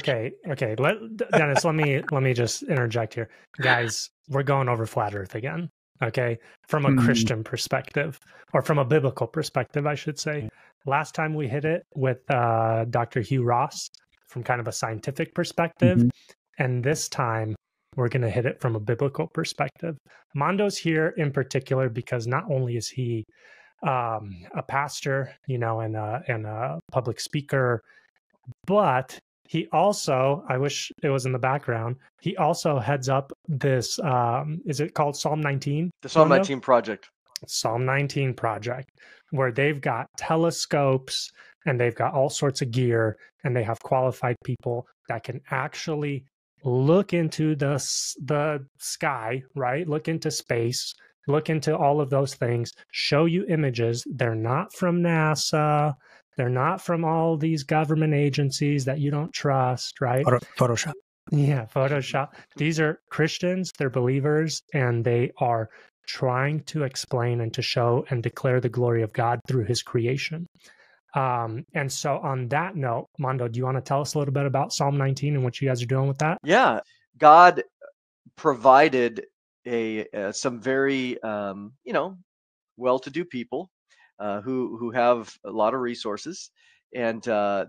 Okay. Dennis, let me just interject here, guys. We're going over flat Earth again. Okay, from a Christian perspective, or from a biblical perspective, I should say. Last time we hit it with Dr. Hugh Ross from kind of a scientific perspective, and this time we're going to hit it from a biblical perspective. Mondo's here in particular because not only is he a pastor, and a public speaker, but he also, I wish it was in the background, he also heads up this, is it called Psalm 19? The Psalm Mondo? 19 Project. Psalm 19 Project, where they've got telescopes and they've got all sorts of gear, and they have qualified people that can actually look into the sky, right? Look into space, look into all of those things, show you images. They're not from NASA. They're not from all these government agencies that you don't trust, right? Photoshop. Yeah, Photoshop. These are Christians, they're believers, and they are trying to explain and to show and declare the glory of God through his creation. And so on that note, Mondo, do you want to tell us a little bit about Psalm 19 and what you guys are doing with that? Yeah, God provided some very, well-to-do people who have a lot of resources, and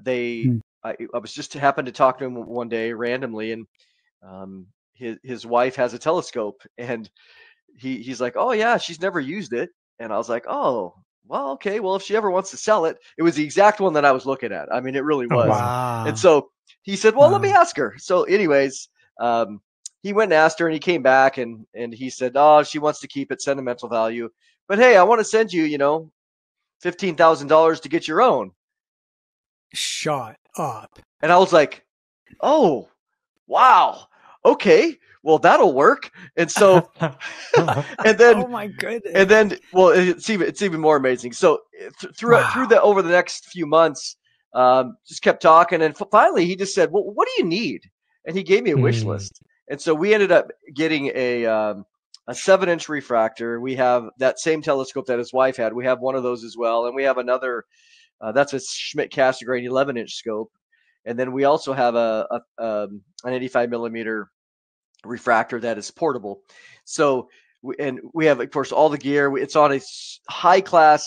I was just happened to talk to him one day randomly, and his wife has a telescope, and he's like, oh yeah, she's never used it, and I was like, oh well, okay, well if she ever wants to sell it. It was the exact one that I was looking at. I mean, it really was. Wow. And so he said, well, let me ask her. So anyways, he went and asked her, and he came back and he said, oh, she wants to keep it sentimental value, but hey, I want to send you, $15,000 to get your own. Shut up. And I was like, oh, wow. Okay, well, that'll work. And so, and then, oh my goodness. And then, well, it's even more amazing. So through over the next few months, just kept talking. And finally he just said, well, what do you need? And he gave me a wish list. And so we ended up getting a 7-inch refractor. We have that same telescope that his wife had. We have one of those as well. And we have another, that's a Schmidt-Cassegrain 11-inch scope. And then we also have an 85 millimeter refractor that is portable. So, we have, of course, all the gear. It's on a high class,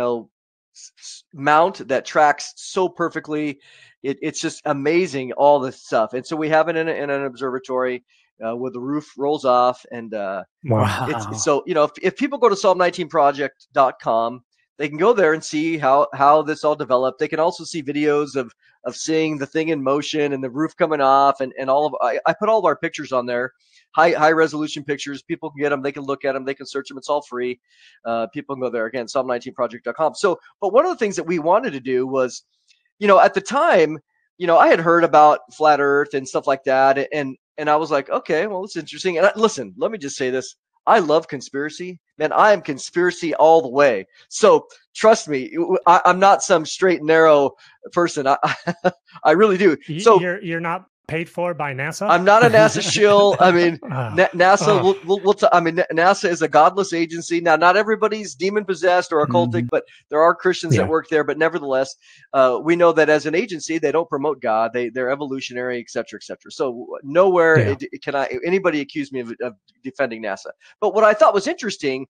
mount that tracks so perfectly. It's just amazing, all this stuff. And so we have it in an observatory where the roof rolls off. And wow. So, if people go to psalm19project.com, they can go there and see how this all developed. They can also see videos of seeing the thing in motion and the roof coming off, and all of. I put all of our pictures on there, high resolution pictures. People can get them. They can look at them. They can search them. It's all free. People can go there again, psalm19project.com. So, but one of the things that we wanted to do was, at the time, I had heard about flat Earth and stuff like that, and I was like, okay, well, it's interesting. And listen, let me just say this. I love conspiracy, man. I am conspiracy all the way. So trust me, I'm not some straight and narrow person. I really do. So you're not paid for by NASA? I'm not a NASA shill. I mean, NASA. NASA is a godless agency. Now, not everybody's demon possessed or occultic, but there are Christians that work there. But nevertheless, we know that as an agency, they don't promote God. They're evolutionary, et cetera, et cetera. So nowhere can anybody accuse me of defending NASA. But what I thought was interesting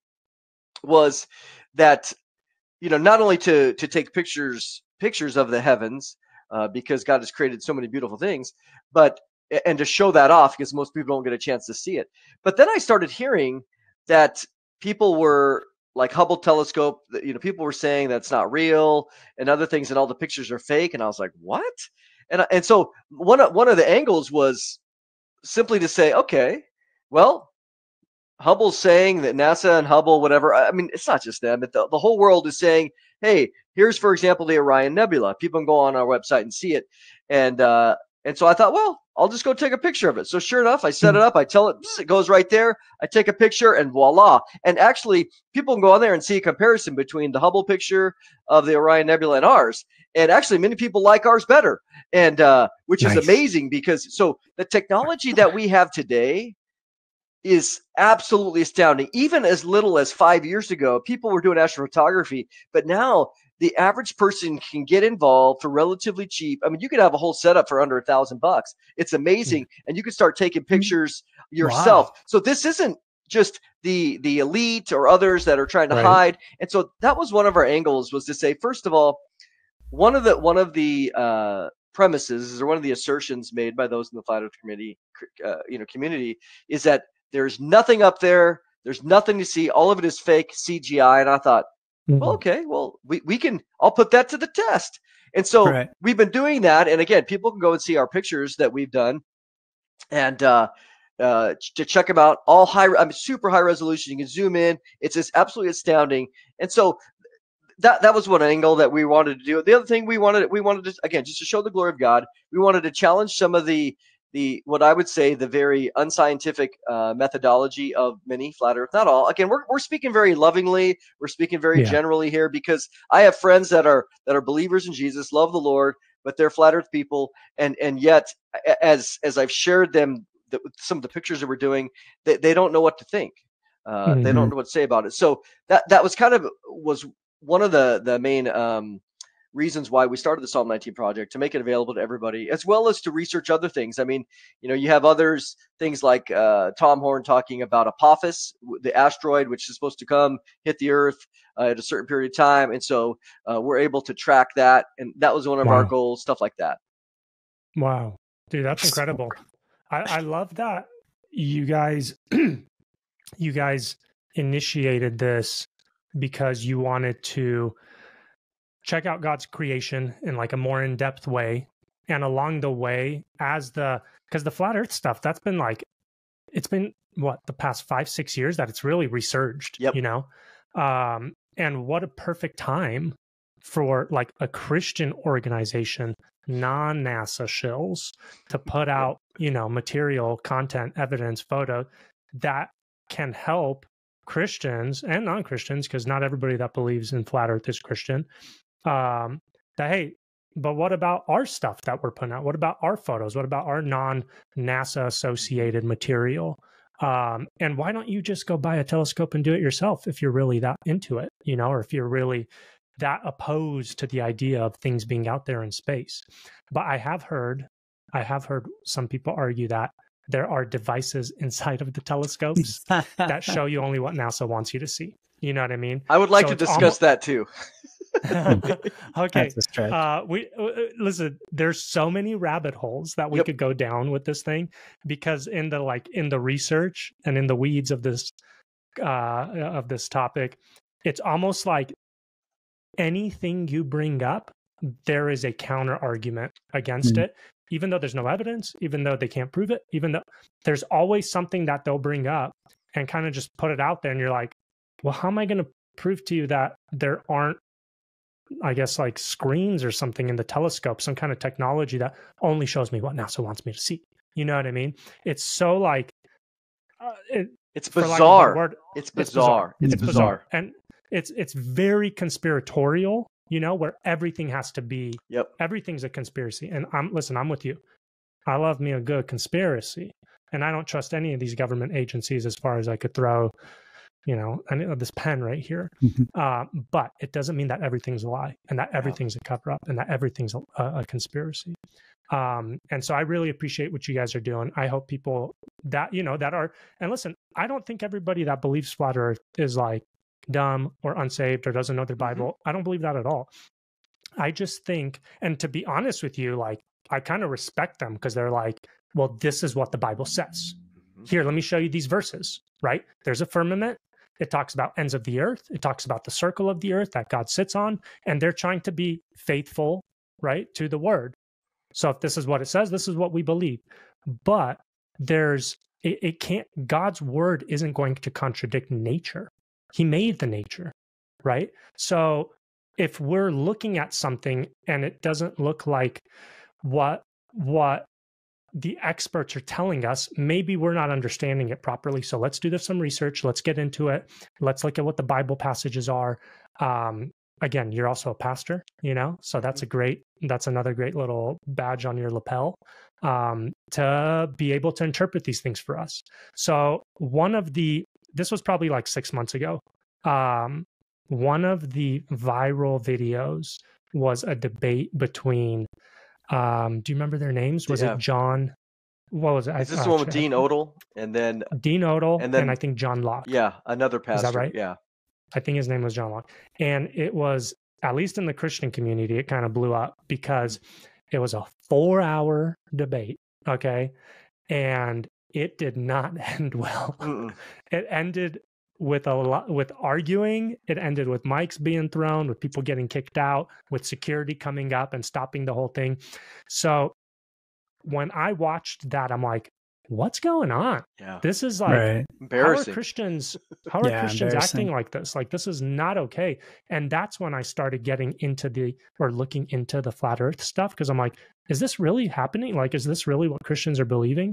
was that, not only to take pictures of the heavens, because God has created so many beautiful things, and to show that off, because most people don't get a chance to see it. But then I started hearing that people were like Hubble telescope, people were saying that's not real and other things, and all the pictures are fake. And I was like, what? And so one of the angles was simply to say, okay, well, Hubble's saying that NASA and Hubble, whatever, I mean, it's not just them, but the whole world is saying, hey, here's, for example, the Orion Nebula. People can go on our website and see it. And so I thought, well, I'll just go take a picture of it. So sure enough, I set it up. I tell it, it goes right there. I take a picture and voila. And actually, people can go on there and see a comparison between the Hubble picture of the Orion Nebula and ours. And actually, many people like ours better, and which is amazing, because so the technology that we have today is absolutely astounding. Even as little as 5 years ago, people were doing astrophotography, but now the average person can get involved for relatively cheap. I mean, you could have a whole setup for under $1,000. It's amazing. And you can start taking pictures yourself. Wow. So this isn't just the elite or others that are trying to hide. And so that was one of our angles, was to say, first of all, one of the premises, or one of the assertions made by those in the flat earth community is that there's nothing up there. There's nothing to see. All of it is fake CGI. And I thought, well, okay, well, we can, I'll put that to the test. And so we've been doing that. And again, people can go and see our pictures that we've done, and to check them out. All super high resolution. You can zoom in. It's just absolutely astounding. And so that was one angle that we wanted to do. The other thing we wanted to, again, just to show the glory of God, we wanted to challenge some of the what I would say the very unscientific methodology of many flat earth. Not all. Again, we're speaking very lovingly. We're speaking very generally here, because I have friends that are believers in Jesus, love the Lord, but they're flat earth people, and yet as I've shared them some of the pictures that we're doing, they don't know what to think. They don't know what to say about it. So that was was one of the main reasons why we started the Psalm 19 project, to make it available to everybody, as well as to research other things. I mean, you have things like Tom Horn talking about Apophis, the asteroid, which is supposed to come hit the Earth at a certain period of time. And so we're able to track that. And that was one of our goals, stuff like that. Wow. Dude, that's incredible. I love that you guys initiated this because you wanted to check out God's creation in like a more in-depth way. And along the way, because the flat earth stuff, that's been it's been the past 5-6 years that it's really resurged, and what a perfect time for like a Christian organization, non-NASA shills, to put out, material, content, evidence, photo that can help Christians and non-Christians, because not everybody that believes in flat earth is Christian, hey, but what about our stuff that we're putting out? What about our photos? What about our non-NASA associated material? And why don't you just go buy a telescope and do it yourself if you're really that into it, or if you're really that opposed to the idea of things being out there in space. But I have heard some people argue that there are devices inside of the telescopes that show you only what NASA wants you to see. You know what I mean? I would like to discuss that too. Okay. Listen, there's so many rabbit holes that we could go down with this thing, because in the research and in the weeds of this topic, it's almost like anything you bring up, there is a counter argument against it, even though there's no evidence, even though they can't prove it, even though there's always something that they'll bring up and kind of just put it out there. And you're like, well, how am I going to prove to you that there aren't, I guess, like screens or something in the telescope, some kind of technology that only shows me what NASA wants me to see? You know what I mean? It's so like, it's bizarre. It's bizarre. It's bizarre. And it's very conspiratorial, where everything has to be, everything's a conspiracy. And I'm with you. I love me a good conspiracy, and I don't trust any of these government agencies as far as I could throw, this pen right here. But it doesn't mean that everything's a lie, and that everything's a cover up, and that everything's a conspiracy. And so I really appreciate what you guys are doing. I hope people that, that are, and listen, I don't think everybody that believes flat earth is like dumb or unsaved or doesn't know their Bible. I don't believe that at all. I just think, and to be honest with you, like, I kind of respect them, because they're like, well, this is what the Bible says. Here, let me show you these verses, right? There's a firmament. It talks about ends of the earth. It talks about the circle of the earth that God sits on, and they're trying to be faithful, right, to the word. So if this is what it says, this is what we believe. But it can't, God's word isn't going to contradict nature. He made the nature, right? So if we're looking at something and it doesn't look like what the experts are telling us, maybe we're not understanding it properly. So let's do some research. Let's get into it. Let's look at what the Bible passages are. Again, you're also a pastor, so that's another great little badge on your lapel, to be able to interpret these things for us. So this was probably like 6 months ago. one of the viral videos was a debate between, do you remember their names? Was it John? What was it? Is this the one with Dean Odell? And then Dean Odell, and I think John Locke. Yeah, another pastor. Is that right? Yeah. I think his name was John Locke. And it was, at least in the Christian community, it kind of blew up because it was a 4-hour debate. Okay. And it did not end well. It ended with with arguing. It ended with mics being thrown, with people getting kicked out, with security coming up and stopping the whole thing. So when I watched that, I'm like, what's going on? Yeah. This is like embarrassing. How are Christians acting like this? Like, this is not okay. And that's when I started getting into looking into the flat earth stuff, because I'm like, is this really happening? Like, is this really what Christians are believing?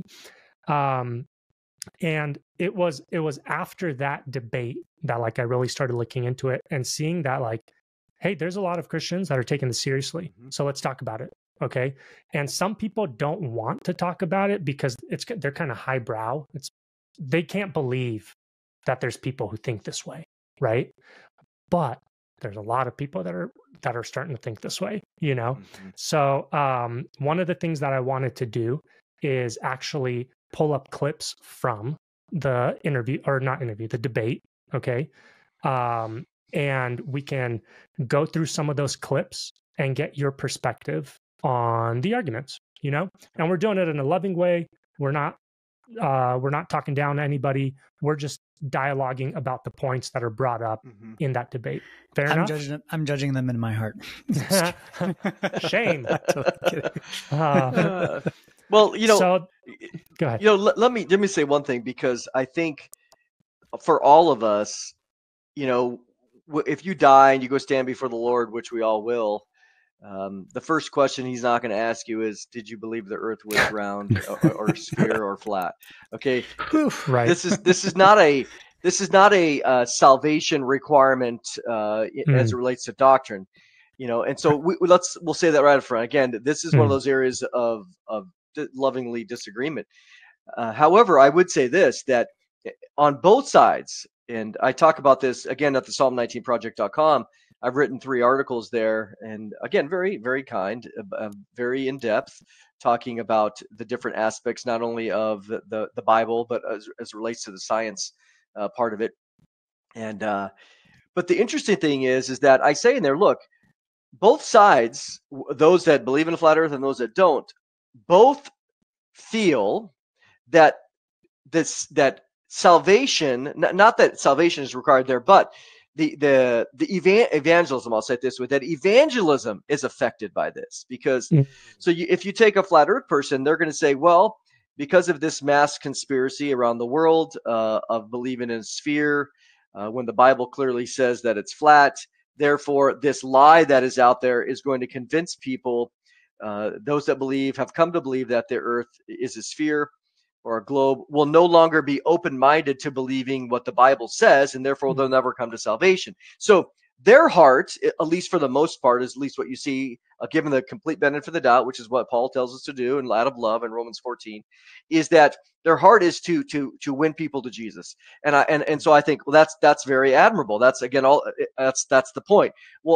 And it was after that debate that like I really started looking into it and seeing that like, hey, there's a lot of Christians that are taking this seriously. So let's talk about it. Okay. And some people don't want to talk about it because they're kind of highbrow. They can't believe that there's people who think this way. Right. But there's a lot of people that are starting to think this way, you know? So one of the things that I wanted to do is actually pull up clips from the the debate. Okay. And we can go through some of those clips and get your perspective on the arguments, you know, and we're doing it in a loving way. We're not talking down to anybody. We're just dialoguing about the points that are brought up in that debate. Fair enough? I'm judging them in my heart. Shame. Well, you know, so, go ahead. You know, let me say one thing, because I think for all of us, you know, if you die and you go stand before the Lord, which we all will, the first question he's not going to ask you is, did you believe the earth was round or sphere or flat? Okay. Right. This is not a salvation requirement as it relates to doctrine, you know. And so we'll say that right up front. Again, this is one of those areas of lovingly disagreement. However, I would say this, that on both sides, and I talk about this again at the Psalm19project.com. I've written 3 articles there, and again, very, very kind, very in depth, talking about the different aspects, not only of the Bible, but as it relates to the science part of it. And but the interesting thing is that I say in there, look, both sides, those that believe in a flat earth and those that don't, both feel that salvation, not that salvation is required there, but the evangelism, I'll say it this way, that evangelism is affected by this. Because if you take a flat earth person, they're going to say, well, because of this mass conspiracy around the world of believing in a sphere, when the Bible clearly says that it's flat, therefore this lie that is out there is going to convince people, those that have come to believe that the earth is a sphere or a globe, will no longer be open-minded to believing what the Bible says, and therefore they'll never come to salvation. So their heart, at least for the most part, is at least what you see, given the complete benefit of the doubt, which is what Paul tells us to do in out of love in Romans 14, is that their heart is to win people to Jesus. And so I think, well, that's very admirable. That's again that's the point. Well,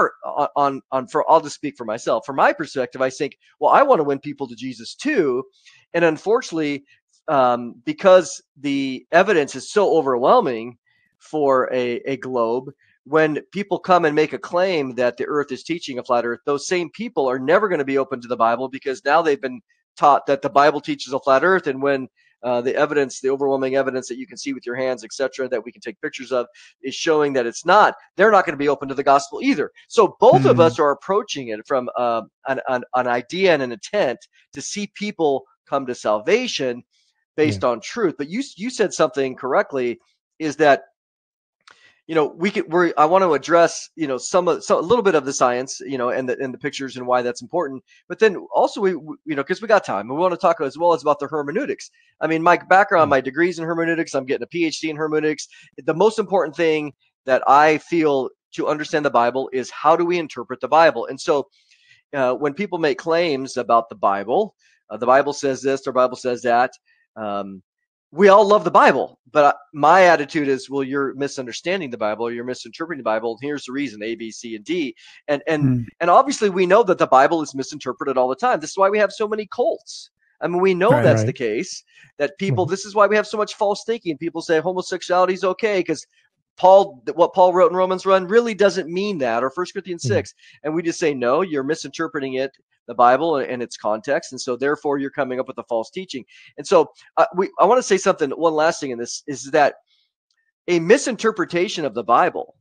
I'll just speak for myself. From my perspective, I think, well, I want to win people to Jesus too. And unfortunately, because the evidence is so overwhelming for a globe, when people come and make a claim that the earth is teaching a flat earth, those same people are never going to be open to the Bible, because now they've been taught that the Bible teaches a flat earth. And when the overwhelming evidence that you can see with your hands, etc., that we can take pictures of, is showing that it's not, they're not going to be open to the gospel either. So both of us are approaching it from an idea and an intent to see people come to salvation based on truth. But you said something correctly, is that, you know, I want to address, you know, a little bit of the science, you know, and the pictures and why that's important. But then also we you know, because we got time, we want to talk as well as about the hermeneutics. I mean, my background, my degree's in hermeneutics. I'm getting a PhD in hermeneutics. The most important thing that I feel to understand the Bible is, how do we interpret the Bible? And so when people make claims about the Bible says this, or Bible says that, we all love the Bible, but my attitude is, well, you're misunderstanding the Bible, or you're misinterpreting the Bible. And here's the reason: A, B, C, and D. And obviously, we know that the Bible is misinterpreted all the time. This is why we have so many cults. I mean, we know that's the case. That people. This is why we have so much false thinking. People say homosexuality is okay because what Paul wrote in Romans 1 really doesn't mean that, or 1 Corinthians 6. And we just say, no, you're misinterpreting the Bible and its context. And so therefore you're coming up with a false teaching. And so I want to say something. One last thing in this is that a misinterpretation of the Bible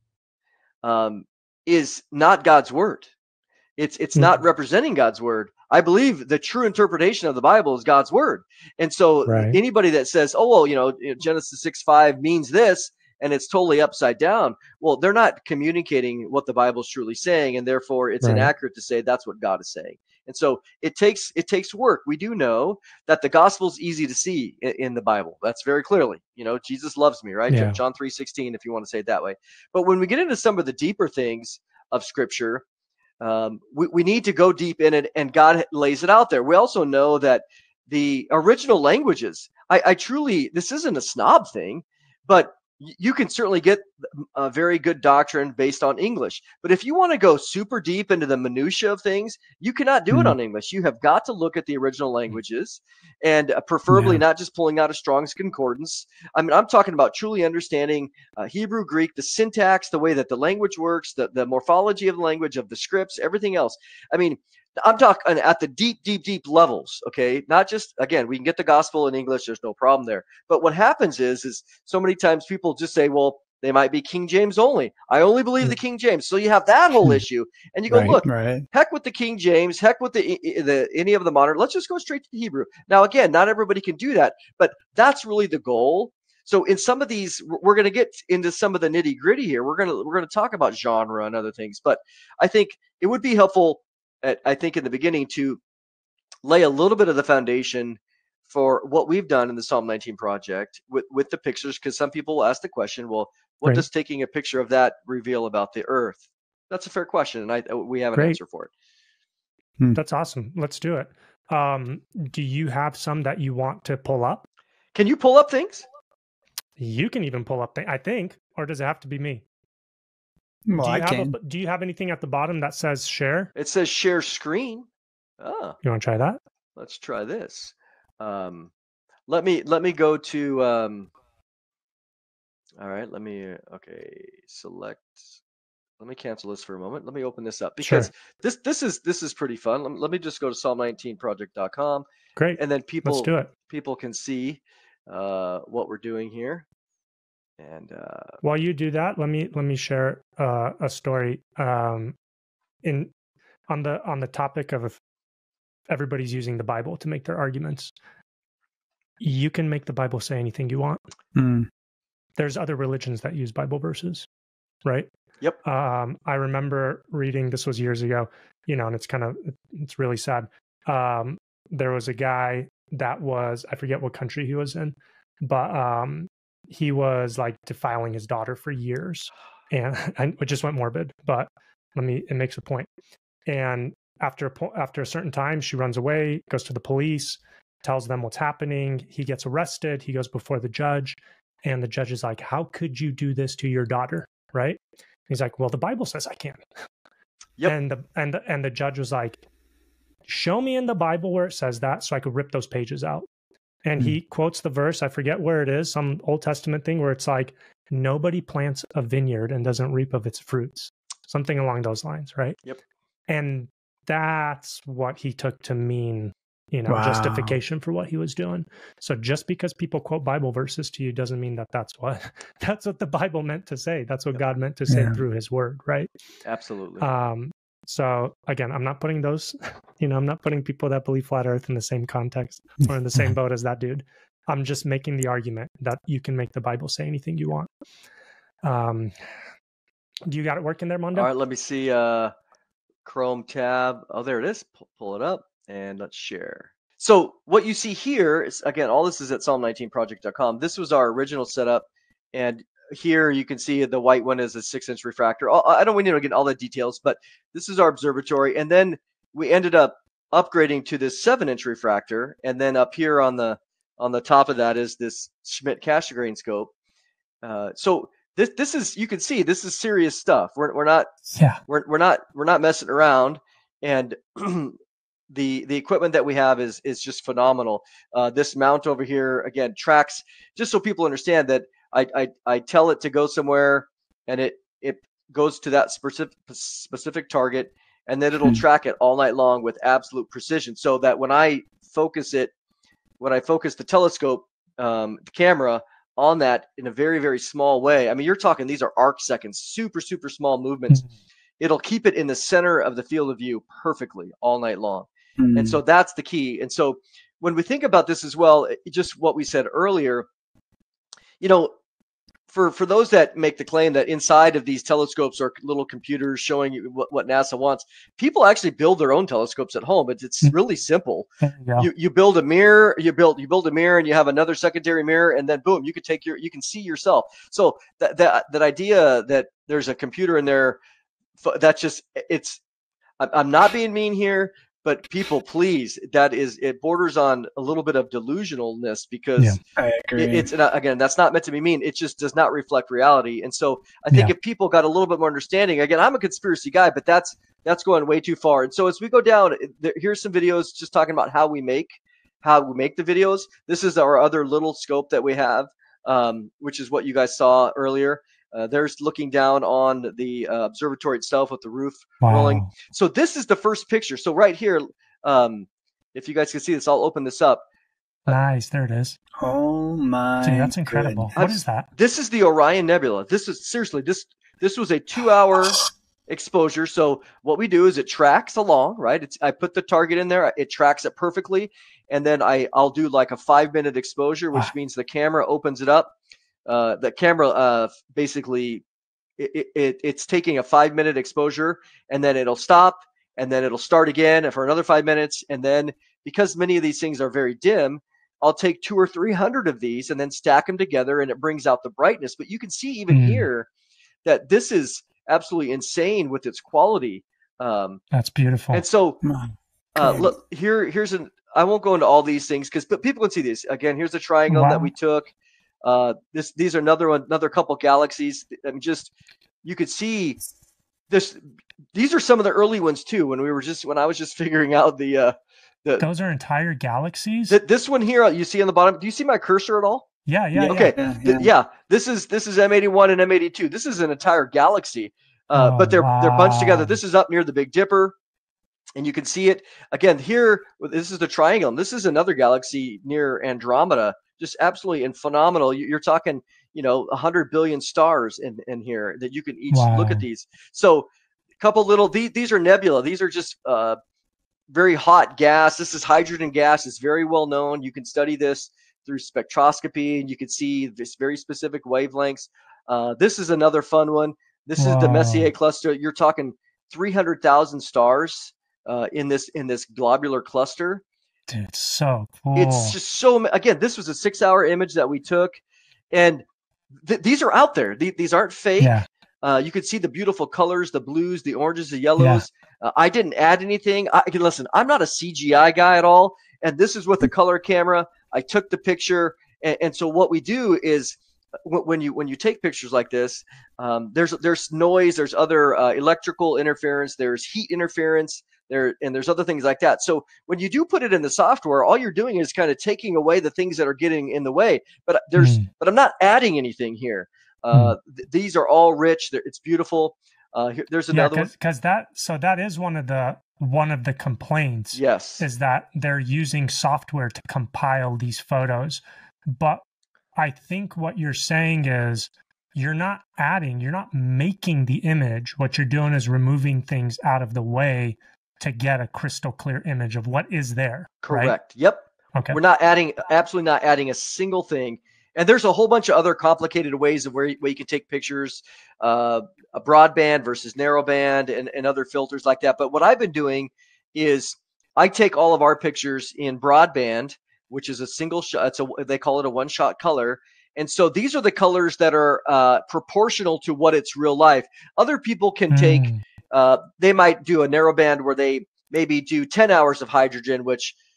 is not God's word. It's not representing God's word. I believe the true interpretation of the Bible is God's word. And so anybody that says, oh, well, Genesis 6:5 means this, and it's totally upside down, well, they're not communicating what the Bible is truly saying, and therefore it's inaccurate to say that's what God is saying. And so it takes work. We do know that the gospel is easy to see in the Bible. That's very clearly, Jesus loves me, right? Yeah. John 3:16, if you want to say it that way. But when we get into some of the deeper things of Scripture, we need to go deep in it, and God lays it out there. We also know that the original languages, I truly, this isn't a snob thing, but you can certainly get a very good doctrine based on English. But if you want to go super deep into the minutia of things, you cannot do it on English. You have got to look at the original languages, and preferably not just pulling out a Strong's Concordance. I mean, I'm talking about truly understanding Hebrew, Greek, the syntax, the way that the language works, the morphology of the language, of the scripts, everything else. I mean, I'm talking at the deep levels, okay? Not just, again, we can get the gospel in English, there's no problem there. But what happens is so many times people just say, well, they might be King James only. I only believe the King James. So you have that whole issue. And you go, look, heck with the King James, heck with the any of the modern. Let's just go straight to the Hebrew. Now, again, not everybody can do that, but that's really the goal. So in some of these, we're going to get into some of the nitty gritty here. We're going to talk about genre and other things, but I think it would be helpful, I think, in the beginning to lay a little bit of the foundation for what we've done in the Psalm 19 project with the pictures, because some people will ask the question, well, what does taking a picture of that reveal about the earth? That's a fair question, and we have an answer for it. That's awesome. Let's do it. Do you have some that you want to pull up? Can you pull up things? You can even pull up things, I think, or does it have to be me? Well, do you have anything at the bottom that says share? It says share screen. Oh. You want to try that? Let's try this. Let me go to all right, select. Let me cancel this for a moment. Let me open this up because this is pretty fun. Let me just go to psalm19project.com. Great. And then let's do it. People can see what we're doing here. And while you do that, let me share a story on the topic of if everybody's using the Bible to make their arguments. You can make the Bible say anything you want. There's other religions that use Bible verses, right? Yep. I remember reading, this was years ago, and it's really sad. There was a guy that was, I forget what country he was in, but he was like defiling his daughter for years, and it just went morbid, but it makes a point. And after a certain time, she runs away, goes to the police, tells them what's happening. He gets arrested. He goes before the judge, and the judge is like, how could you do this to your daughter? Right? He's like, well, the Bible says I can. Yep. And the judge was like, show me in the Bible where it says that so I could rip those pages out. And he quotes the verse, I forget where it is, some Old Testament thing where it's like, nobody plants a vineyard and doesn't reap of its fruits. Something along those lines, right? Yep. And that's what he took to mean, justification for what he was doing. So just because people quote Bible verses to you doesn't mean that's what the Bible meant to say. That's what God meant to say through his word, right? Absolutely. So again, I'm not putting those, I'm not putting people that believe flat earth in the same context or in the same boat as that dude. I'm just making the argument that you can make the Bible say anything you want. Do you got it working there, Mondo? All right, let me see. Chrome tab. Oh, there it is. Pull it up and let's share. So what you see here is, again, all this is at psalm19project.com. This was our original setup. And here you can see the white one is a 6-inch refractor. I don't need to get all the details, but this is our observatory. And then we ended up upgrading to this 7-inch refractor. And then up here on the on the top of that is this Schmidt-Cassegrain scope. So this is, you can see this is serious stuff. We're not messing around, and the equipment that we have is just phenomenal. This mount over here again tracks, just so people understand that I tell it to go somewhere, and it goes to that specific target, and then it'll track it all night long with absolute precision, so that when I focus the telescope, the camera on that in a very, very small way. I mean, you're talking, these are arc seconds, super, super small movements. It'll keep it in the center of the field of view perfectly all night long. And so that's the key. And so when we think about this as well, just what we said earlier, you know, for those that make the claim that inside of these telescopes are little computers showing you what NASA wants, people actually build their own telescopes at home. It's really simple. You build a mirror, you build a mirror, and you have another secondary mirror, and then boom, you can see yourself. So that idea that there's a computer in there, that's just, I'm not being mean here, but people, please, it borders on a little bit of delusionalness, because I agree. It's again, that's not meant to be mean. It just does not reflect reality. And so I think if people got a little bit more understanding, again, I'm a conspiracy guy, but that's going way too far. And so as we go down, here's some videos just talking about how we make the videos. This is our other little scope that we have, which is what you guys saw earlier. There's looking down on the observatory itself with the roof rolling. So this is the first picture. So right here, if you guys can see this, I'll open this up. Nice, there it is. Oh my! Dude, that's incredible. Goodness. What is that? This is the Orion Nebula. This is seriously this was a 2-hour exposure. So what we do is it tracks along, right? I put the target in there, it tracks it perfectly, and then I'll do like a 5-minute exposure, which means the camera opens it up. The camera basically it's taking a 5-minute exposure, and then it'll stop, and then it'll start again for another 5 minutes, and then because many of these things are very dim, I'll take 200 or 300 of these and then stack them together, and it brings out the brightness. But you can see even here that this is absolutely insane with its quality. That's beautiful. And so look, here's I won't go into all these things but people can see this. Again, here's a triangle that we took. These are another couple galaxies. I mean, just, you could see this. These are some of the early ones too. When I was just figuring out those are entire galaxies. This one here, you see on the bottom. Do you see my cursor at all? Yeah. Okay. This is M81 and M82. This is an entire galaxy. But they're bunched together. This is up near the Big Dipper, and you can see it again here. This is the triangle. And this is another galaxy near Andromeda. Just absolutely and phenomenal. You're talking, 100 billion stars in here that you can each look at these. So a couple little, these are nebula. These are just very hot gas. This is hydrogen gas. It's very well known. You can study this through spectroscopy, and you can see this very specific wavelengths. This is another fun one. This is the Messier cluster. You're talking 300,000 stars in this globular cluster. Dude, it's so cool. It's just so, again, this was a 6-hour image that we took, and these are out there. These aren't fake. You could see the beautiful colors, the blues, the oranges, the yellows. I didn't add anything. Listen, I'm not a CGI guy at all, and this is with a color camera. I took the picture, and so what we do is when you take pictures like this, there's noise, there's other electrical interference, there's heat interference, and there's other things like that. So when you do put it in the software, all you're doing is kind of taking away the things that are getting in the way. But I'm not adding anything here. These are all rich. It's beautiful. There's another one. Because that is one of the complaints. Yes, is that they're using software to compile these photos. But I think what you're saying is you're not making the image. What you're doing is removing things out of the way to get a crystal clear image of what is there. Correct. Right? Yep. Okay. We're absolutely not adding a single thing. And there's a whole bunch of other complicated ways of where you can take pictures, a broadband versus narrowband, and other filters like that. But what I've been doing is I take all of our pictures in broadband, which is a single shot. They call it a one-shot color. And so these are the colors that are proportional to what it's real life. Other people can take, they might do a narrowband where they maybe do 10 hours of hydrogen, which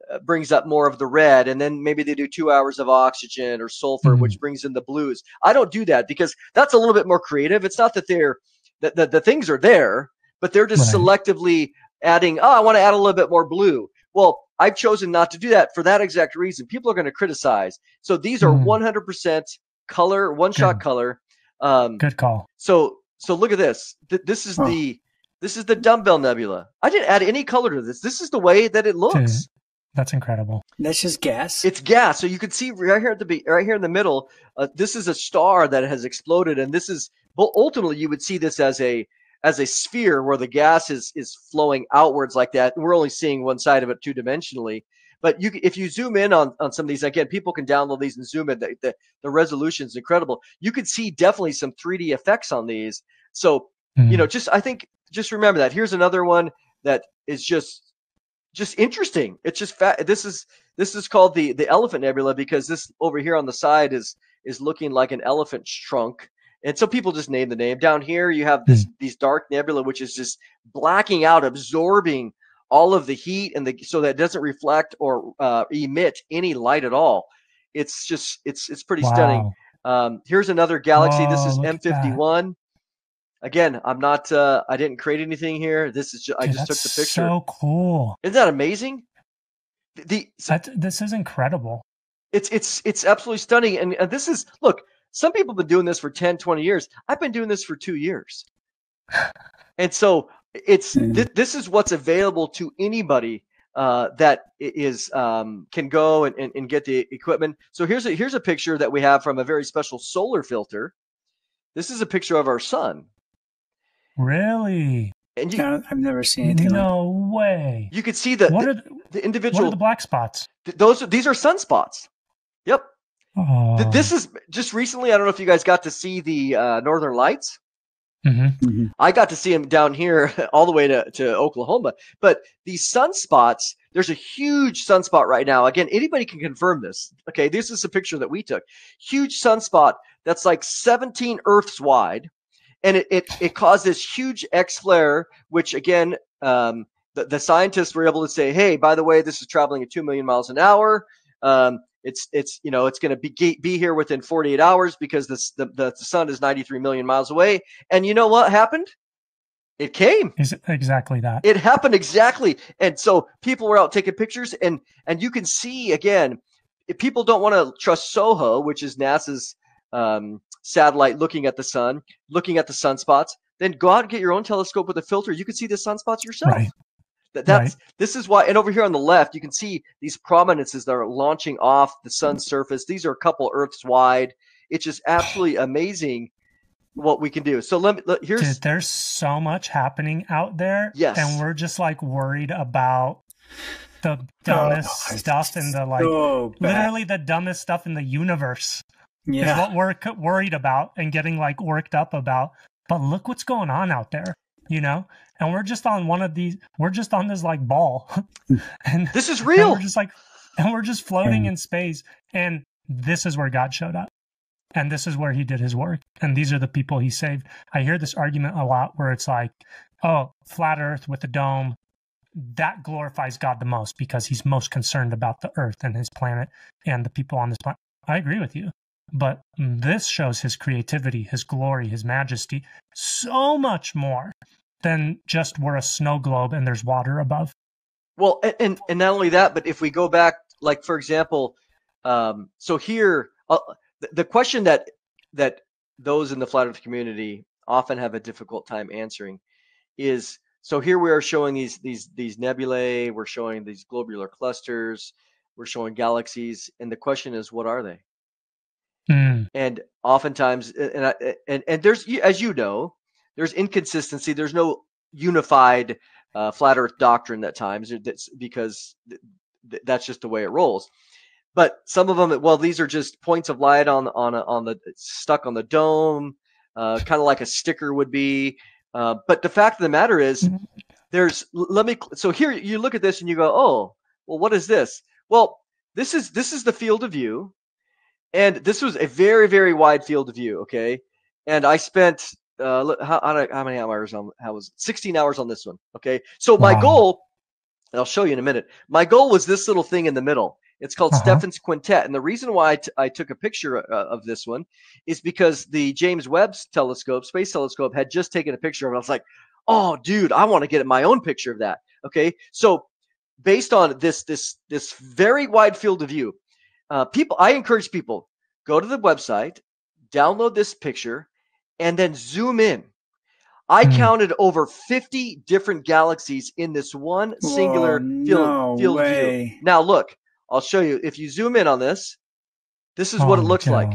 brings up more of the red, and then maybe they do 2 hours of oxygen or sulfur, which brings in the blues. I don't do that because that's a little bit more creative. It's not that the things are there, but they're just selectively adding, I want to add a little bit more blue. Well, I've chosen not to do that for that exact reason. People are going to criticize. So these are 100% color, one-shot color. Good call. So look at this. This is the Dumbbell Nebula. I didn't add any color to this. This is the way that it looks. Dude, that's incredible. That's just gas. It's gas. So you can see right here in the middle. This is a star that has exploded, and this is ultimately you would see this as a sphere where the gas is flowing outwards like that. We're only seeing one side of it two-dimensionally. But if you zoom in on some of these, again, people can download these and zoom in. The resolution is incredible. You can see definitely some 3D effects on these. So, just remember that. Here's another one that is just interesting. It's just this is called the Elephant Nebula because this over here on the side is looking like an elephant's trunk. And so people just name the name. Down here, you have these dark nebula, which is just blacking out, absorbing all of the heat so that it doesn't reflect or emit any light at all. It's pretty stunning. Here's another galaxy. This is M51. Again, I'm not. I didn't create anything here. This is. I just took the picture. So cool. Isn't that amazing? This is incredible. It's absolutely stunning. And this is, look, some people have been doing this for 10, 20 years. I've been doing this for 2 years. And so this is what's available to anybody that is can go and get the equipment. So here's a picture that we have from a very special solar filter. This is a picture of our sun. Really? And I've never seen anything. No way. You could see the individual. What are the black spots? These are sunspots. Yep. Oh. This is just recently. I don't know if you guys got to see the Northern Lights. I got to see them down here all the way to Oklahoma. But these sunspots, there's a huge sunspot right now. Again, anybody can confirm this. Okay, this is a picture that we took. Huge sunspot that's like 17 Earths wide. And it caused this huge X flare, which again, the scientists were able to say, hey, by the way, this is traveling at 2 million miles an hour. It's going to be here within 48 hours because the sun is 93 million miles away. And you know what happened? It came. Is it exactly that? It happened exactly. And so people were out taking pictures, and you can see again, if people don't want to trust SOHO, which is NASA's satellite looking at the sun, looking at the sunspots, then go out and get your own telescope with a filter. You can see the sunspots yourself. Right. This is why. And over here on the left, you can see these prominences that are launching off the sun's surface. These are a couple Earths wide. It's just absolutely amazing what we can do. So here's. Dude, there's so much happening out there. Yes. And we're just like worried about the dumbest stuff in the literally the dumbest stuff in the universe. Yeah. Is what we're worried about and getting like worked up about. But look what's going on out there, and we're just on one of these. We're just on this like ball, and this is real. And we're just floating in space. And this is where God showed up, and this is where He did His work. And these are the people He saved. I hear this argument a lot where it's like, oh, flat Earth with a dome, that glorifies God the most because He's most concerned about the Earth and His planet and the people on this planet. I agree with you. But this shows His creativity, His glory, His majesty, so much more than just we're a snow globe and there's water above. Well, and not only that, but if we go back, like, for example, so here, the question that those in the flat Earth community often have a difficult time answering is, so here we are showing these nebulae, we're showing these globular clusters, we're showing galaxies, and the question is, what are they? And oftentimes, and there's, as you know, there's inconsistency. There's no unified flat Earth doctrine at times. That's because that's just the way it rolls. But some of them, well, these are just points of light on the stuck on the dome, kind of like a sticker would be. But the fact of the matter is, so here you look at this and you go, oh, well, what is this? Well, this is the field of view. And this was a very, very wide field of view, okay? And I spent how many hours on? How was it? 16 hours on this one, okay? So my goal And I'll show you in a minute. My goal was this little thing in the middle. It's called Stephan's Quintet. And the reason why I took a picture of this one is because the James Webb telescope, space telescope, had just taken a picture of it. I was like, oh, dude, I want to get my own picture of that. Okay. So based on this very wide field of view, I encourage people, go to the website, download this picture, and then zoom in. I counted over 50 different galaxies in this one singular field view. Now look, I'll show you. If you zoom in on this, this is what it looks like.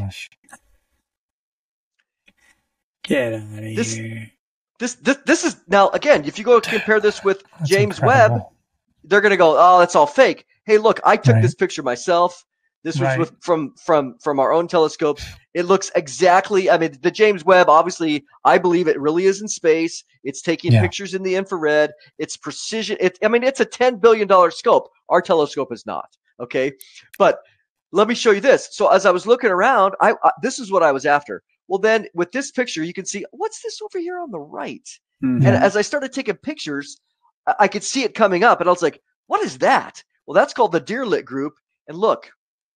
Get out of here. This is, now again, if you go to compare this with James Webb, they're going to go, oh, that's all fake. Hey, look, I took this picture myself. This was from our own telescopes. It looks exactly, I mean, the James Webb, obviously, I believe it really is in space. It's taking pictures in the infrared. It's precision. It's a $10 billion scope. Our telescope is not. Okay. But let me show you this. So as I was looking around, this is what I was after. Well, then with this picture, you can see, what's this over here on the right? And as I started taking pictures, I could see it coming up. And I was like, what is that? Well, that's called the Deerlit group. And look,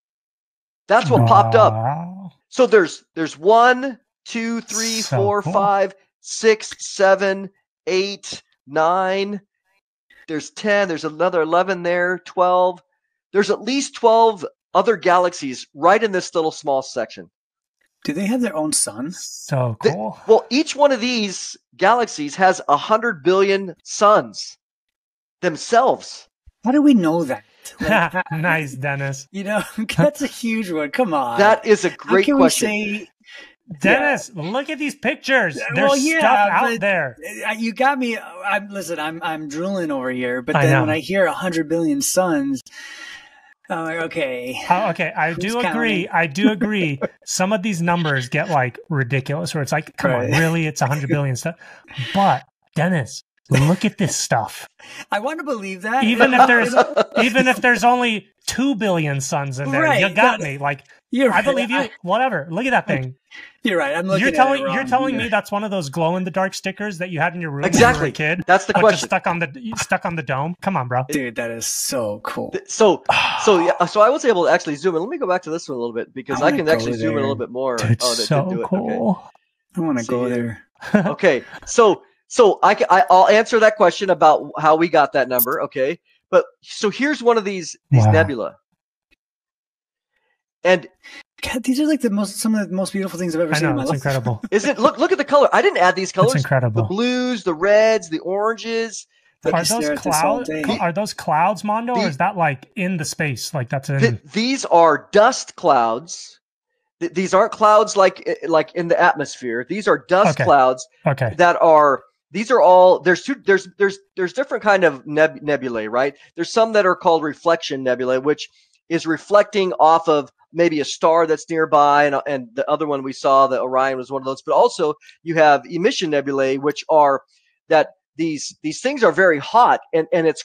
that's what popped up. So there's 1, 2, 3, 4, 5, 6, 7, 8, 9. There's 10. There's another 11 there. 12. There's at least 12 other galaxies right in this little small section. Do they have their own sun? So cool. Well, each one of these galaxies has 100 billion suns themselves. How do we know that? Like, nice, Dennis. You know, that's a huge one. Come on. That is a great question. Dennis, look at these pictures. There's stuff out there. You got me. Listen, I'm drooling over here, but then when I hear 100 billion suns, I'm like, okay. Okay, I do agree. I do agree. Some of these numbers get like ridiculous, where it's like, come on, really? It's 100 billion stuff. But Dennis, look at this stuff. I want to believe that. Even if there's only 2 billion suns in there, you got me. Like, I believe you. Whatever. Look at that thing. You're right. I'm looking. You're telling me that's one of those glow in the dark stickers that you had in your room when you were a kid. That's the question. Just stuck on the dome. Come on, bro. Dude, that is so cool. So I was able to actually zoom in. Let me go back to this one a little bit because I can actually zoom in a little bit more. Dude, so cool. Okay. I want to go there. Okay, so I'll answer that question about how we got that number. Okay, but so here's one of these nebula, and God, these are like some of the most beautiful things I've ever seen in my life. It's incredible. Is it? Look at the color. I didn't add these colors. It's incredible. The blues, the reds, the oranges. Are those clouds? Are those clouds, Mondo, or is that like in the space? Like that's in. These are dust clouds. These aren't clouds like in the atmosphere. These are dust clouds. Okay. That are. These are all. There's different kind of nebulae, right? There's some that are called reflection nebulae, which is reflecting off of maybe a star that's nearby, and the other one we saw, the Orion, was one of those. But also you have emission nebulae, which are that these things are very hot, and it's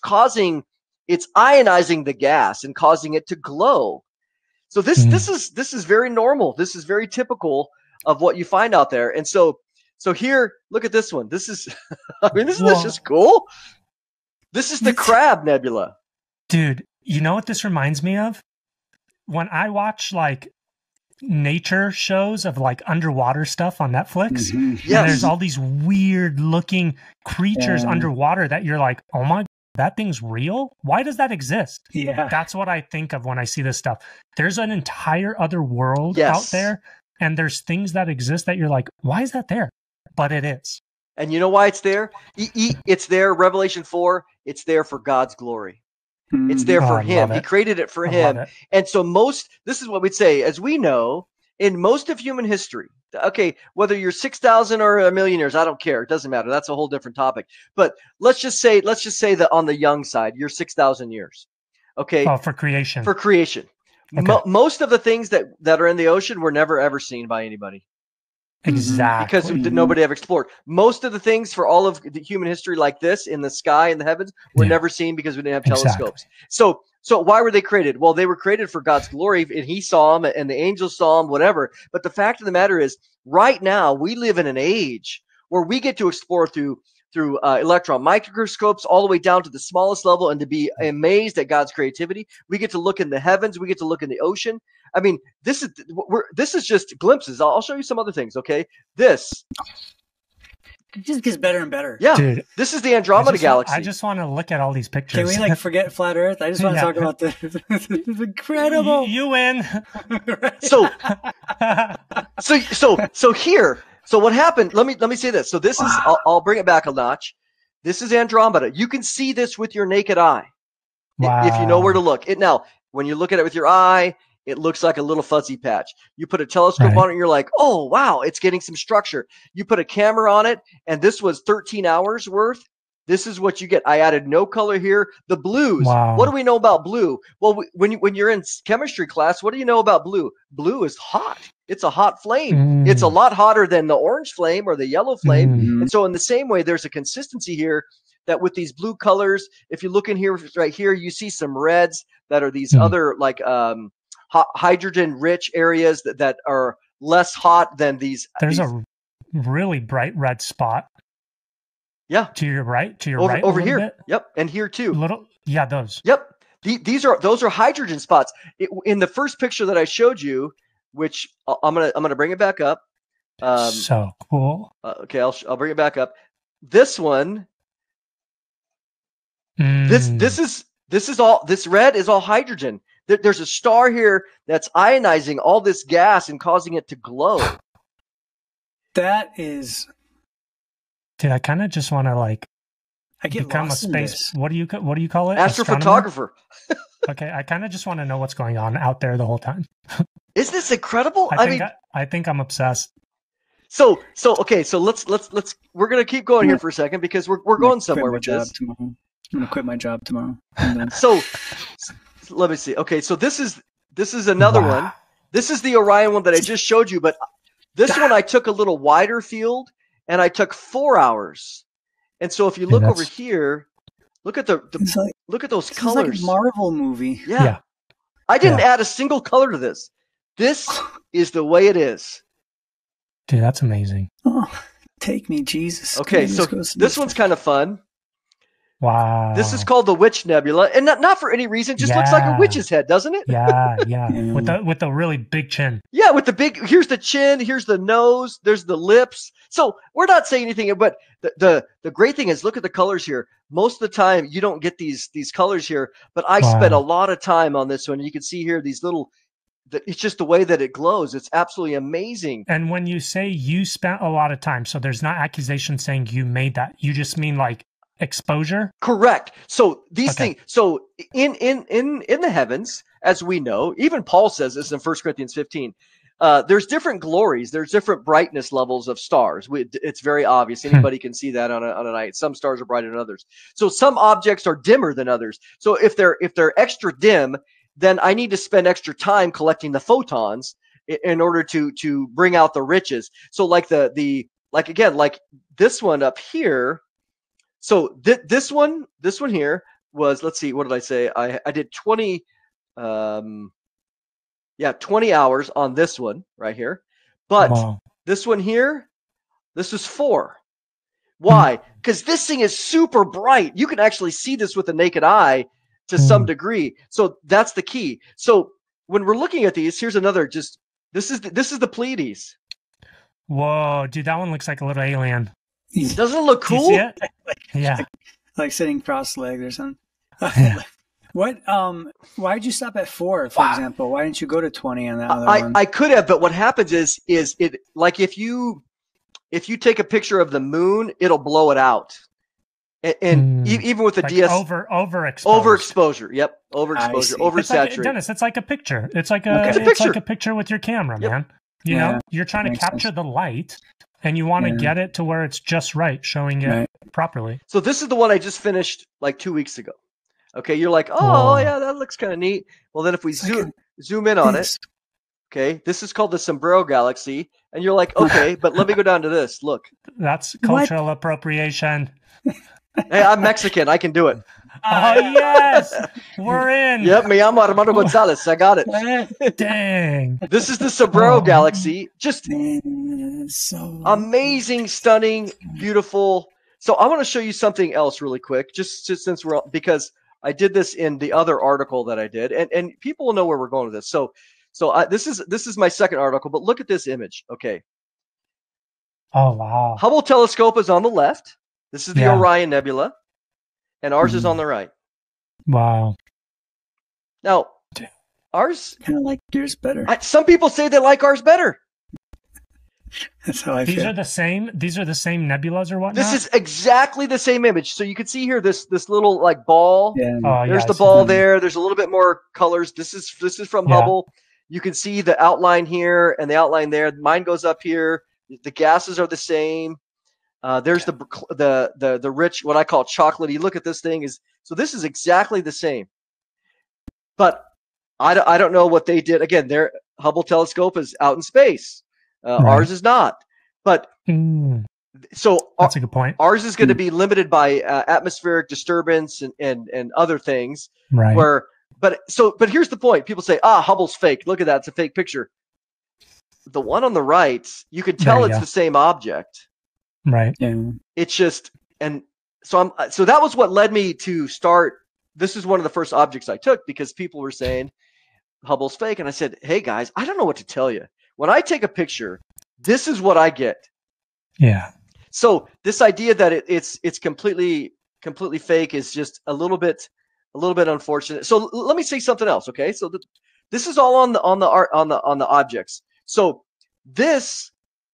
ionizing the gas and causing it to glow. So this is very normal. This is very typical of what you find out there. And so here, look at this one. This is, isn't this just cool? This is the Crab Nebula. Dude, you know what this reminds me of? When I watch like nature shows of like underwater stuff on Netflix, and there's all these weird looking creatures underwater that you're like, oh my, that thing's real? Why does that exist? Yeah. That's what I think of when I see this stuff. There's an entire other world out there, and there's things that exist that you're like, why is that there? But it is. And you know why it's there? It's there, Revelation 4, it's there for God's glory. It's there for him. He created it for him. And so this is what we'd say, as we know, in most of human history, okay, whether you're 6,000 or a million years, I don't care. It doesn't matter. That's a whole different topic. But let's just say that on the young side, you're 6,000 years. Okay. Oh, for creation. For creation. Okay. Most of the things that are in the ocean were never, ever seen by anybody. Exactly. Because nobody ever explored. Most of the things for all of the human history like this in the sky and the heavens were never seen because we didn't have telescopes. So why were they created? Well, they were created for God's glory, and he saw them and the angels saw them, whatever. But the fact of the matter is, right now we live in an age where we get to explore through through electron microscopes all the way down to the smallest level, and to be amazed at God's creativity. We get to look in the heavens. We get to look in the ocean. I mean, this is just glimpses. I'll show you some other things. Okay, this. It just gets better and better. Yeah, dude, this is the Andromeda Galaxy. I just want to look at all these pictures. Can we like forget flat Earth? I just want to talk about this. This is incredible. You win. So here. So what happened? Let me say this. So this is. I'll bring it back a notch. This is Andromeda. You can see this with your naked eye, if you know where to look. Now, when you look at it with your eye, it looks like a little fuzzy patch. You put a telescope on it, and you're like, oh, wow, it's getting some structure. You put a camera on it, and this was 13 hours worth. This is what you get. I added no color here. The blues. Wow. What do we know about blue? Well, when you're in chemistry class, what do you know about blue? Blue is hot. It's a hot flame. It's a lot hotter than the orange flame or the yellow flame. And so in the same way, there's a consistency here that with these blue colors, if you look in here, right here, you see some reds that are these other like hydrogen-rich areas that are less hot than these. There's a really bright red spot. Yeah. To your right. Over here. Bit. Yep. And here too. Those. Yep. Those are hydrogen spots. In the first picture that I showed you, which I'm gonna bring it back up. So cool. Okay, I'll bring it back up. This one. This red is all hydrogen. There's a star here that's ionizing all this gas and causing it to glow. That is. Dude, I kind of just want to become a space. What do you call it? Astrophotographer. Okay, I kind of just want to know what's going on out there the whole time. Isn't this incredible? I think I'm obsessed. So let's we're gonna keep going here for a second because we're going somewhere with this. I'm gonna quit my job tomorrow. So let me see. Okay, so this is another one. This is the Orion one that I just showed you, but this one I took a little wider field and I took 4 hours. And so if you look over here, look at look at those colors. It's like a Marvel movie. Yeah. I didn't add a single color to this. This is the way it is. Dude, that's amazing. Oh, take me, Jesus. Okay, so this one's kind of fun. Wow. This is called the Witch Nebula, and not for any reason. Just looks like a witch's head, doesn't it? Yeah. With the really big chin. Yeah, with the big. Here's the chin. Here's the nose. There's the lips. So we're not saying anything, but the great thing is, look at the colors here. Most of the time, you don't get these colors here, but I spent a lot of time on this one. You can see here these little. It's just the way that it glows. It's absolutely amazing. And when you say you spent a lot of time, so there's not accusation saying you made that. You just mean like exposure? Correct. So these things. So in the heavens, as we know, even Paul says this in 1 Corinthians 15. There's different glories. There's different brightness levels of stars. It's very obvious. Anybody can see that on a night. Some stars are brighter than others. So some objects are dimmer than others. So if they're extra dim, then I need to spend extra time collecting the photons in order to bring out the riches. So like like this one up here. So this one here was, let's see, what did I say? I did 20 hours on this one right here. But this one here, this is 4. Why? Because this thing is super bright. You can actually see this with the naked eye to some degree. So that's the key. So when we're looking at these, here's another this is the Pleiades. Whoa, dude, that one looks like a little alien. Doesn't it look cool? Do you see it? Yeah. Like sitting cross-legged or something. Why'd you stop at 4, for example? Why didn't you go to 20 on that other one? I could have, but what happens is it like if you take a picture of the moon, it'll blow it out. And even with the DS overexposure. Yep. Overexposure. Oversaturation. Dennis, it's like a picture. It's like a picture with your camera, man. You know, you're trying to capture the light and you want to get it to where it's just right, showing it properly. So this is the one I just finished like 2 weeks ago. Okay, you're like, oh yeah, that looks kind of neat. Well, then if we zoom in on it, okay, this is called the Sombrero Galaxy, and you're like, okay, but let me go down to this. Look, that's cultural appropriation. Hey, I'm Mexican. I can do it. Oh, yes. We're in. Yep, me llamo Mondo Gonzales. I got it. Dang. This is the Sombrero Galaxy. Just so amazing, stunning, beautiful. So I want to show you something else really quick, just since because I did this in the other article that I did, and people will know where we're going with this. So this is my second article, but look at this image. Okay. Oh, wow. Hubble telescope is on the left. This is the Orion Nebula, and ours is on the right. Wow. Now, ours kind of like yours better. Some people say they like ours better. That's how I feel. These are the same nebulas or whatnot? This is exactly the same image. So you can see here this little like ball. Yeah. There's the ball there. There's a little bit more colors. This is from Hubble. You can see the outline here and the outline there. Mine goes up here. The gases are the same. There's the rich, what I call chocolatey. Look at this thing so this is exactly the same. But I don't know what they did. Again, their Hubble telescope is out in space. Ours is not. But so that's a good point. Ours is going to be limited by atmospheric disturbance and other things. Right. But here's the point. People say, Hubble's fake. Look at that. It's a fake picture. The one on the right, you can tell it's the same object. Right. Yeah. It's just, and so that was what led me to start. This is one of the first objects I took because people were saying Hubble's fake. And I said, hey guys, I don't know what to tell you. When I take a picture, this is what I get. Yeah. So this idea that it's completely fake is just a little bit unfortunate. So let me say something else, okay? So this is all on the objects. So this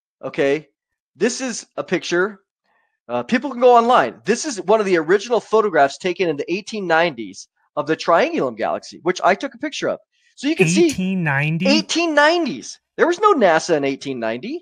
is a picture. People can go online. This is one of the original photographs taken in the 1890s of the Triangulum Galaxy, which I took a picture of. So you can see 1890s. There was no NASA in 1890.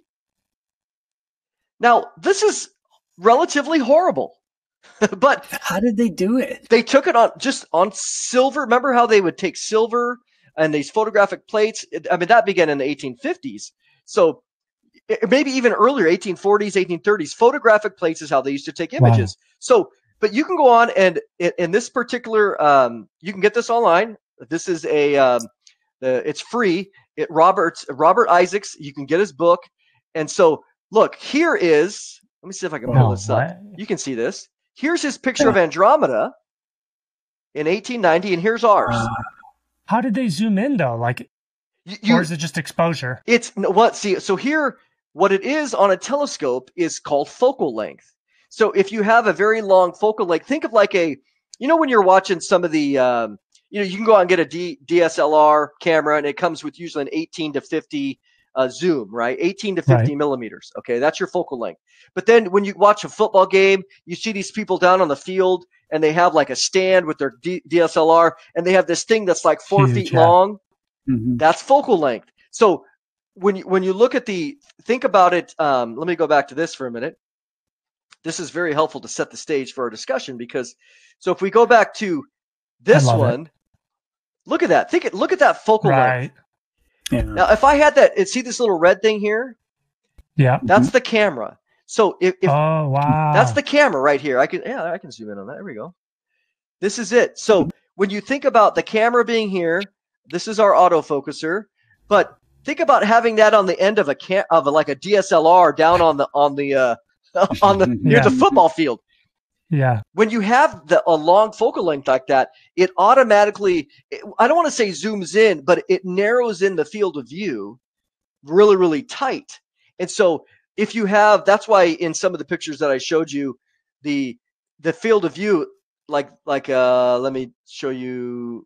Now, this is relatively horrible. But how did they do it? They took it on silver. Remember how they would take silver and these photographic plates? That began in the 1850s. So maybe even earlier, 1840s, 1830s. Photographic plates is how they used to take images. Wow. So, but you can go on and in this particular, you can get this online. This is it's free. Robert Isaacs, you can get his book. And so look, here is, let me see if I can pull this up. You can see this. Here's his picture of Andromeda in 1890, and here's ours. How did they zoom in though? Like, or is it just exposure? So here, what it is on a telescope is called focal length. So if you have a very long focal length, think of like when you're watching some of the, you can go out and get a DSLR camera, and it comes with usually an 18 to 50 zoom, right? 18 to 50 millimeters. Okay, that's your focal length. But then when you watch a football game, you see these people down on the field, and they have like a stand with their DSLR, and they have this thing that's like 4 feet long. Mm-hmm. That's focal length. So when you look at think about it. Let me go back to this for a minute. This is very helpful to set the stage for our discussion so if we go back to this one. Look at that. Look at that focal length. Yeah. Now, if I had that, see this little red thing here? Yeah. That's the camera. So if oh wow, that's the camera right here. I can zoom in on that. There we go. This is it. So when you think about the camera being here, this is our autofocuser. But think about having that on the end of like a DSLR down on the near the football field. Yeah. When you have a long focal length like that, it automatically, I don't want to say zooms in, but it narrows in the field of view really, really tight. And so if you have, that's why in some of the pictures that I showed you, the field of view, like let me show you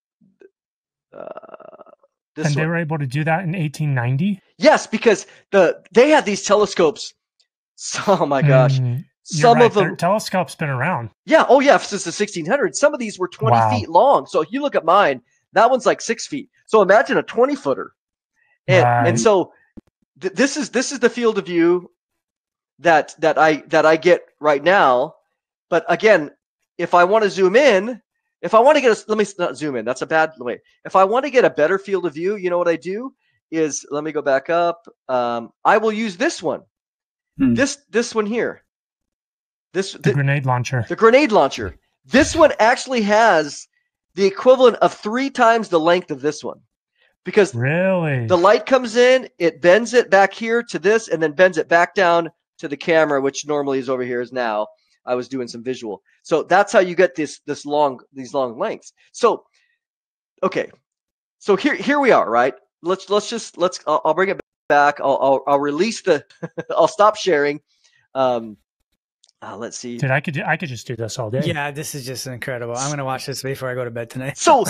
this and they were able to do that in 1890? Yes, because they had these telescopes. Oh my gosh. Some of them, telescopes been around. Yeah. Oh, yeah. Since the 1600s. Some of these were 20 feet long. So if you look at mine, that one's like 6 feet. So imagine a 20-footer. And so this is the field of view that I get right now. But again, if I want to zoom in, if I want to get let me not zoom in. That's a bad way. If I want to get a better field of view, you know what I do is, let me go back up. I will use this one. This one here. The grenade launcher. The grenade launcher. This one actually has the equivalent of 3 times the length of this one. Because the light comes in, it bends it back here to this, and then bends it back down to the camera, which normally is over here is now. I was doing some visual. So that's how you get these long lengths. So okay, so here we are, right? I'll bring it back. I'll release the. I'll stop sharing. Let's see. Dude, I could just do this all day. Yeah, this is just incredible. I'm gonna watch this before I go to bed tonight. So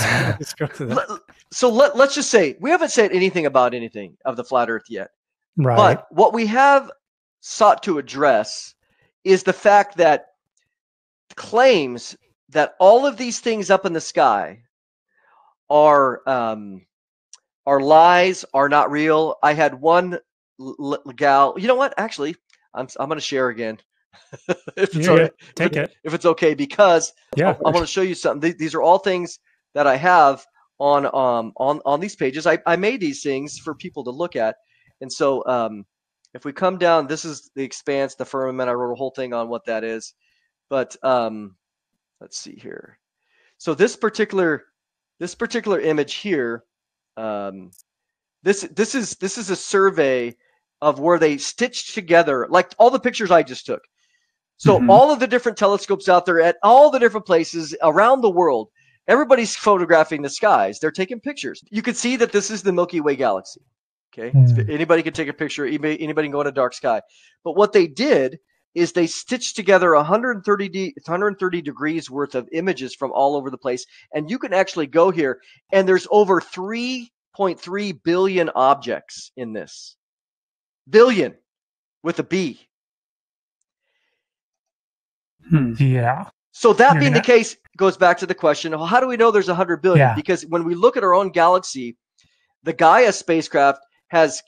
let's just say we haven't said anything about anything of the flat Earth yet. Right. But what we have sought to address is the fact that claims that all of these things up in the sky are lies, are not real. I had one gal. You know what? Actually, I'm going to share again. If it's okay, because I want to show you something. These are all things that I have on these pages. I made these things for people to look at. And so if we come down, this is the expanse, the firmament. I wrote a whole thing on what that is. But let's see here. So this particular image here, this is a survey of where they stitched together, like all the pictures I just took. So all of the different telescopes out there at all the different places around the world, everybody's photographing the skies. They're taking pictures. You can see that this is the Milky Way galaxy. Okay, anybody can take a picture. Anybody can go in a dark sky. But what they did is they stitched together 130 degrees worth of images from all over the place, and you can actually go here, and there's over 3.3 billion objects in this. Billion with a B. Yeah. So that being the case, goes back to the question: well, how do we know there's 100 billion? Yeah. Because when we look at our own galaxy, the Gaia spacecraft has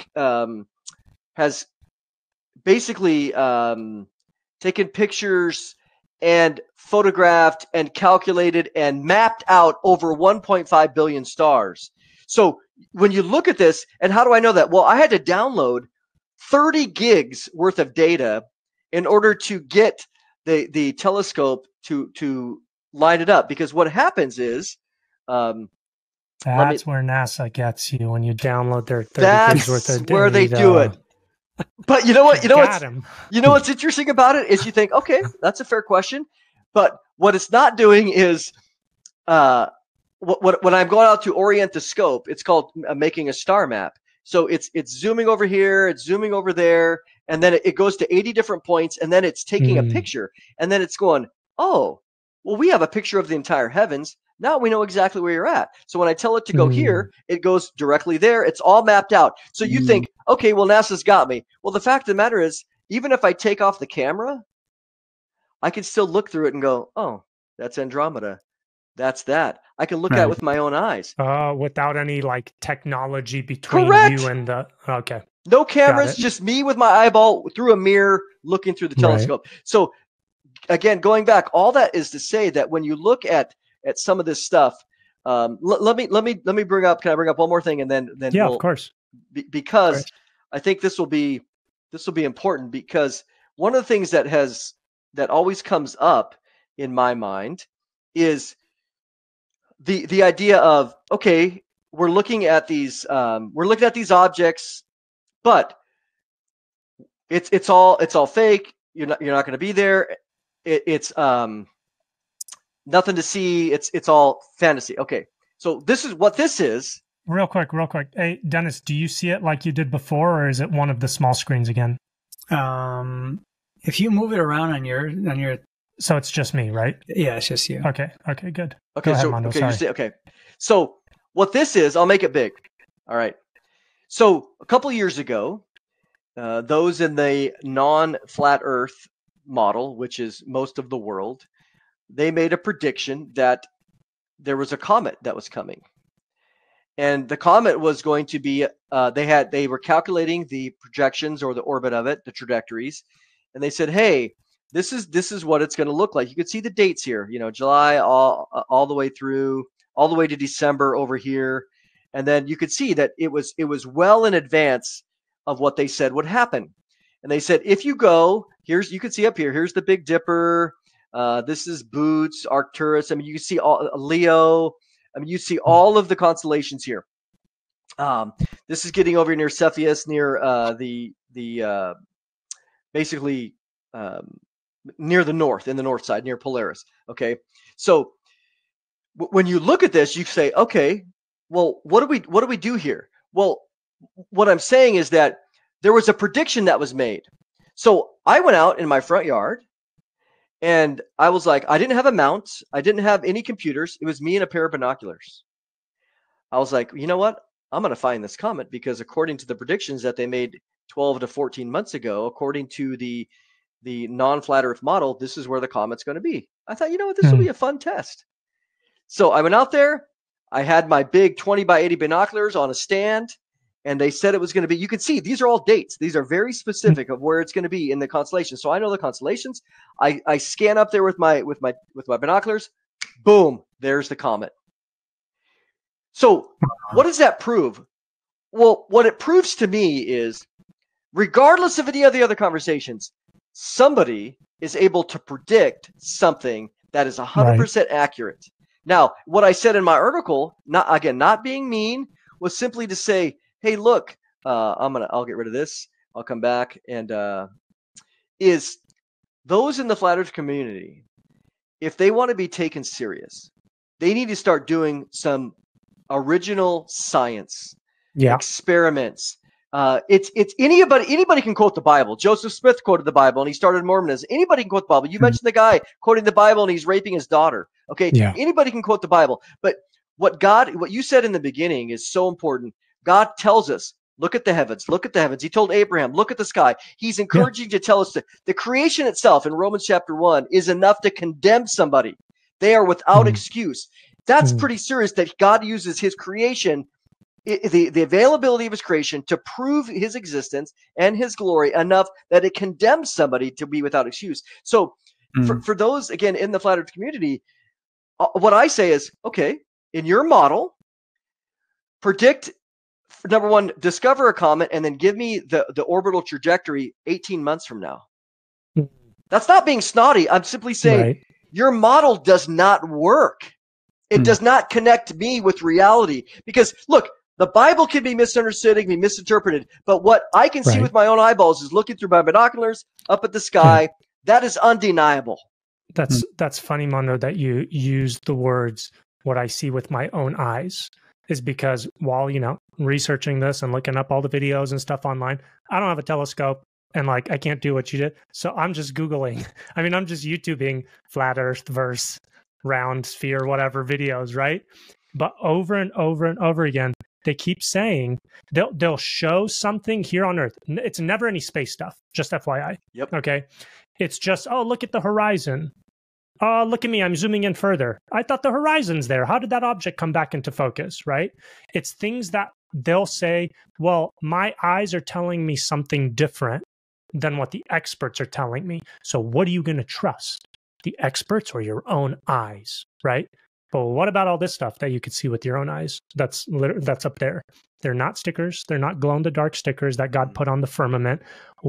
basically taken pictures and photographed and calculated and mapped out over 1.5 billion stars. So when you look at this, and how do I know that? Well, I had to download 30 gigs worth of data in order to get the telescope to line it up. Because what happens is that's where NASA gets you when you download their 30 gigs worth of data. That's where they do it. But you know what? What's interesting about it is you think, okay, that's a fair question. But what it's not doing is when I'm going out to orient the scope, it's called making a star map. So it's zooming over here, it's zooming over there, and then it goes to 80 different points, and then it's taking a picture, and then it's going, oh, well, we have a picture of the entire heavens. Now we know exactly where you're at. So when I tell it to go here, it goes directly there. It's all mapped out. So you think, okay, well, NASA's got me. Well, the fact of the matter is, even if I take off the camera, I can still look through it and go, oh, that's Andromeda. That's that. I can look at it with my own eyes. Without any like technology between you and the. Okay. No cameras, just me with my eyeball through a mirror looking through the telescope. Right. So again, going back, all that is to say that when you look at some of this stuff, let me bring up. Can I bring up one more thing, and then yeah, of course. Because I think this will be important, because one of the things that always comes up in my mind is the idea of, okay, we're looking at these objects, but it's all fake. You're not going to be there. It's nothing to see. It's all fantasy. Okay, so this is what this is. Real quick. Hey, Dennis, do you see it like you did before, or is it one of the small screens again? If you move it around on your. So it's just me, right? Yeah, it's just you. Okay, good. Okay, ahead, Mondo, So what this is, I'll make it big. All right. So a couple of years ago, those in the non-flat Earth model, which is most of the world, they made a prediction that there was a comet that was coming. And the comet was going to be, they were calculating the projections or the orbit of it, the trajectories. And they said, hey, this is what it's going to look like. You can see the dates here, July all the way through, all the way to December over here. And then you could see that it was well in advance of what they said would happen. And they said, if you go, you can see up here, here's the Big Dipper. This is Boots, Arcturus. I mean, you can see Leo. I mean, you see all of the constellations here. This is getting over near Cepheus, near basically near the north, in the north side, near Polaris. Okay. So when you look at this, you say, okay, well, what do we do here? Well, what I'm saying is that there was a prediction that was made. So I went out in my front yard and I was like, I didn't have a mount. I didn't have any computers. It was me and a pair of binoculars. I was like, you know what? I'm going to find this comet because according to the predictions that they made 12 to 14 months ago, according to the non-flat Earth model, this is where the comet's going to be. I thought, you know what? This will be a fun test. So I went out there. I had my big 20 by 80 binoculars on a stand, and they said it was going to be. You can see these are all dates. These are very specific of where it's going to be in the constellation. So I know the constellations. I scan up there with my binoculars. Boom! There's the comet. So what does that prove? Well, what it proves to me is, regardless of any of the other conversations, somebody is able to predict something that is 100% accurate. Now, what I said in my article, not being mean, was simply to say, hey, look, I'll get rid of this. I'll come back and is those in the flat Earth community, if they want to be taken serious, they need to start doing some original science, experiments. It's anybody can quote the Bible. Joseph Smith quoted the Bible and he started Mormonism. Anybody can quote the Bible. You mentioned the guy quoting the Bible and he's raping his daughter. Okay. Yeah. Anybody can quote the Bible. But what you said in the beginning is so important. God tells us, look at the heavens, look at the heavens. He told Abraham, look at the sky. He's encouraging to tell us that the creation itself in Romans chapter 1 is enough to condemn somebody. They are without excuse. That's pretty serious that God uses his creation, the availability of his creation, to prove his existence and his glory enough that it condemns somebody to be without excuse. So for those, again, in the flat Earth community, what I say is, okay, in your model, predict, number one, discover a comet, and then give me the orbital trajectory 18 months from now. That's not being snotty. I'm simply saying your model does not work. It does not connect me with reality. Because, look, the Bible can be misunderstood, it can be misinterpreted. But what I can see with my own eyeballs is looking through my binoculars up at the sky. That is undeniable. That's funny, Mondo, that you use the words, what I see with my own eyes, is because while, researching this and looking up all the videos and stuff online, I don't have a telescope and I can't do what you did. So I'm just Googling. I'm just YouTubing flat Earth versus round sphere, whatever videos, right? But over and over and over again, they keep saying they'll show something here on Earth. It's never any space stuff, just FYI. Yep. Okay. It's just, oh, look at the horizon. Oh, look at me, I'm zooming in further. I thought the horizon's there. How did that object come back into focus, right? It's things that they'll say, well, my eyes are telling me something different than what the experts are telling me. So what are you going to trust? The experts or your own eyes, right? But what about all this stuff that you could see with your own eyes? That's up there. They're not stickers. They're not glow-in-the-dark stickers that God put on the firmament.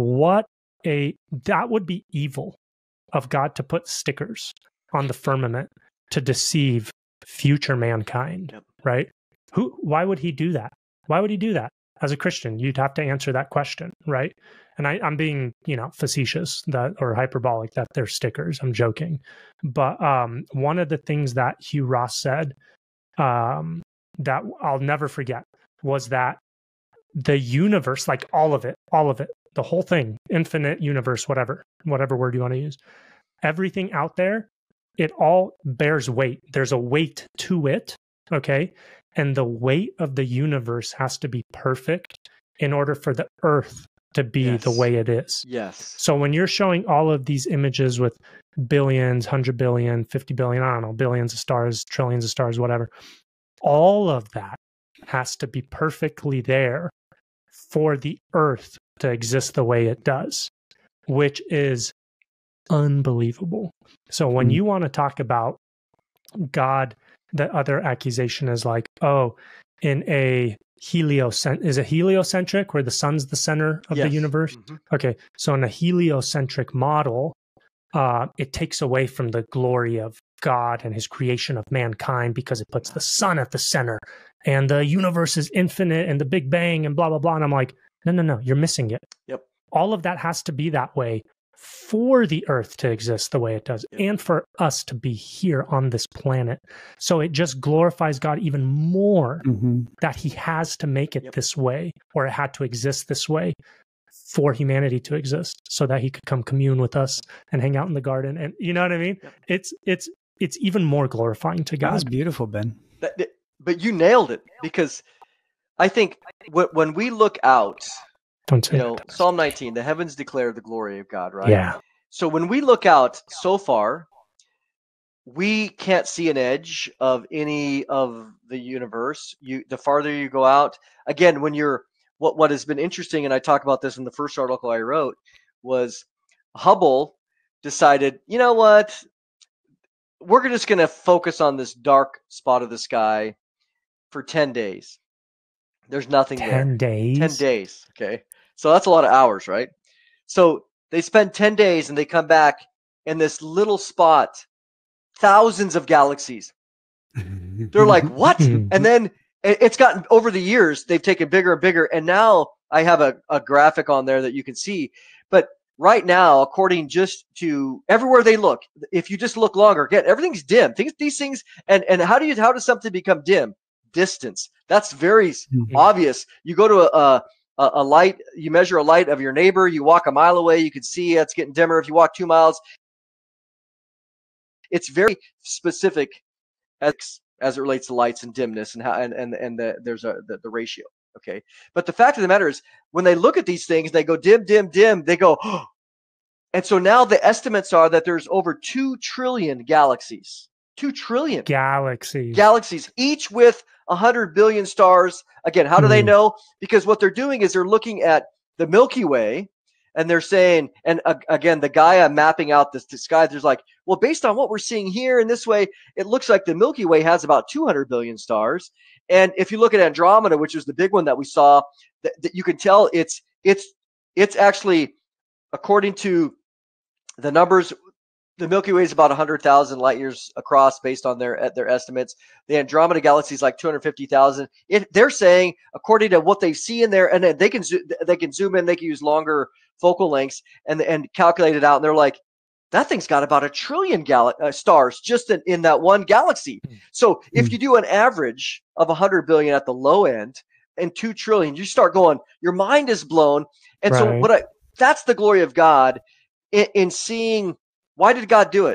That would be evil of God to put stickers on the firmament to deceive future mankind, right? Why would he do that? Why would he do that? As a Christian, you'd have to answer that question, right? And I'm being, facetious or hyperbolic that they're stickers. I'm joking. But one of the things that Hugh Ross said that I'll never forget was that the universe, like all of it, the whole thing, infinite universe, whatever word you want to use, everything out there, it all bears weight. There's a weight to it, okay? And the weight of the universe has to be perfect in order for the Earth to be the way it is. Yes. So when you're showing all of these images with billions, 100 billion, 50 billion, I don't know, billions of stars, trillions of stars, whatever, all of that has to be perfectly there for the Earth to exist the way it does, which is unbelievable. So when you want to talk about God, the other accusation is like, oh, in a heliocentric where the sun's the center of the universe? Okay, so in a heliocentric model, it takes away from the glory of God and his creation of mankind because it puts the sun at the center and the universe is infinite and the Big Bang and blah, blah, blah. And I'm like, no, you're missing it. Yep. All of that has to be that way for the earth to exist the way it does, and for us to be here on this planet. So it just glorifies God even more that he has to make it this way, or it had to exist this way for humanity to exist, so that he could come commune with us and hang out in the garden. And you know what I mean? It's even more glorifying to God. That was beautiful, Ben. But you nailed it, because I think when we look out, Psalm 19, the heavens declare the glory of God, right? Yeah. So when we look out so far, we can't see an edge of any of the universe. The farther you go out, again, when you're what has been interesting, and I talk about this in the first article I wrote, was Hubble decided, you know what, we're just going to focus on this dark spot of the sky for 10 days. There's nothing 10 there. days? 10 days. Okay. So that's a lot of hours, right? So they spend 10 days and they come back in this little spot, thousands of galaxies. They're like, what? And then it's gotten, over the years, they've taken bigger and bigger. And now I have a graphic on there that you can see. But right now, according just to everywhere they look, if you just look longer, again, everything's dim. These things, and how does something become dim? Distance. That's very obvious. You go to a light, you measure a light of your neighbor, you walk a mile away, you can see it's getting dimmer. If you walk 2 miles, it's very specific as it relates to lights and dimness and how there's the ratio. Okay. But the fact of the matter is, when they look at these things, they go dim, dim, dim, they go, oh. And so now the estimates are that there's over 2 trillion galaxies. 2 trillion galaxies, each with 100 billion stars. Again, how do they know? Because what they're doing is they're looking at the Milky Way, and they're saying, and again, the guy mapping out the sky, there's like, well, based on what we're seeing here in this way, it looks like the Milky Way has about 200 billion stars. And if you look at Andromeda, which is the big one that we saw, that you can tell it's actually, according to the numbers, the Milky Way is about 100,000 light years across, based on their estimates. The Andromeda galaxy is like 250,000. They're saying, according to what they see in there, and they can zoom in, they can use longer focal lengths and calculate it out. And they're like, that thing's got about 1 trillion stars just in that one galaxy. So if you do an average of 100 billion at the low end and 2 trillion, you start going, your mind is blown. And so that's the glory of God in seeing. Why did God do it?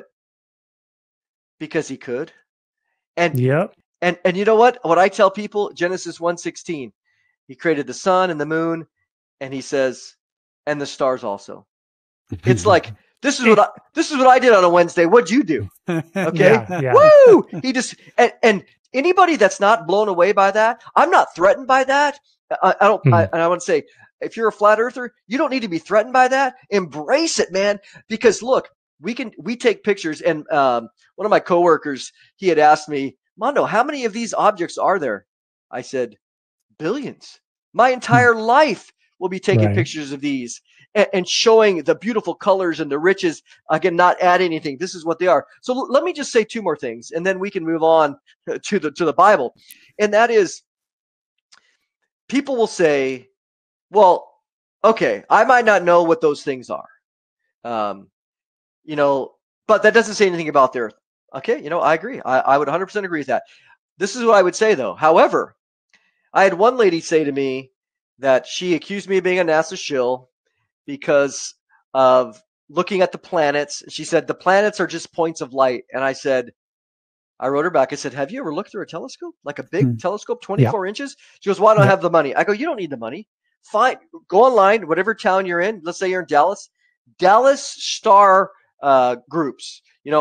Because he could. And and you know what? What I tell people, Genesis 1:16, he created the sun and the moon, and he says, and the stars also. It's like, this is what I did on a Wednesday. What'd you do? Okay. Woo! He just, and anybody that's not blown away by that, I'm not threatened by that. I want to say, if you're a flat earther, you don't need to be threatened by that. Embrace it, man. Because look, we take pictures, and one of my coworkers, he had asked me, Mondo, how many of these objects are there? I said, billions. My entire life will be taking pictures of these and showing the beautiful colors and the riches. Again, not add anything. This is what they are. So let me just say 2 more things, and then we can move on to the Bible. And that is, people will say, well, okay, I might not know what those things are. But that doesn't say anything about the earth. Okay, I agree. I would 100% agree with that. This is what I would say, though. However, I had one lady say to me that she accused me of being a NASA shill because of looking at the planets. She said, the planets are just points of light. And I wrote her back. I said, have you ever looked through a telescope? Like a big telescope, 24 inches? She goes, well, I don't have the money. I go, you don't need the money. Fine. Go online, whatever town you're in. Let's say you're in Dallas. Dallas star groups,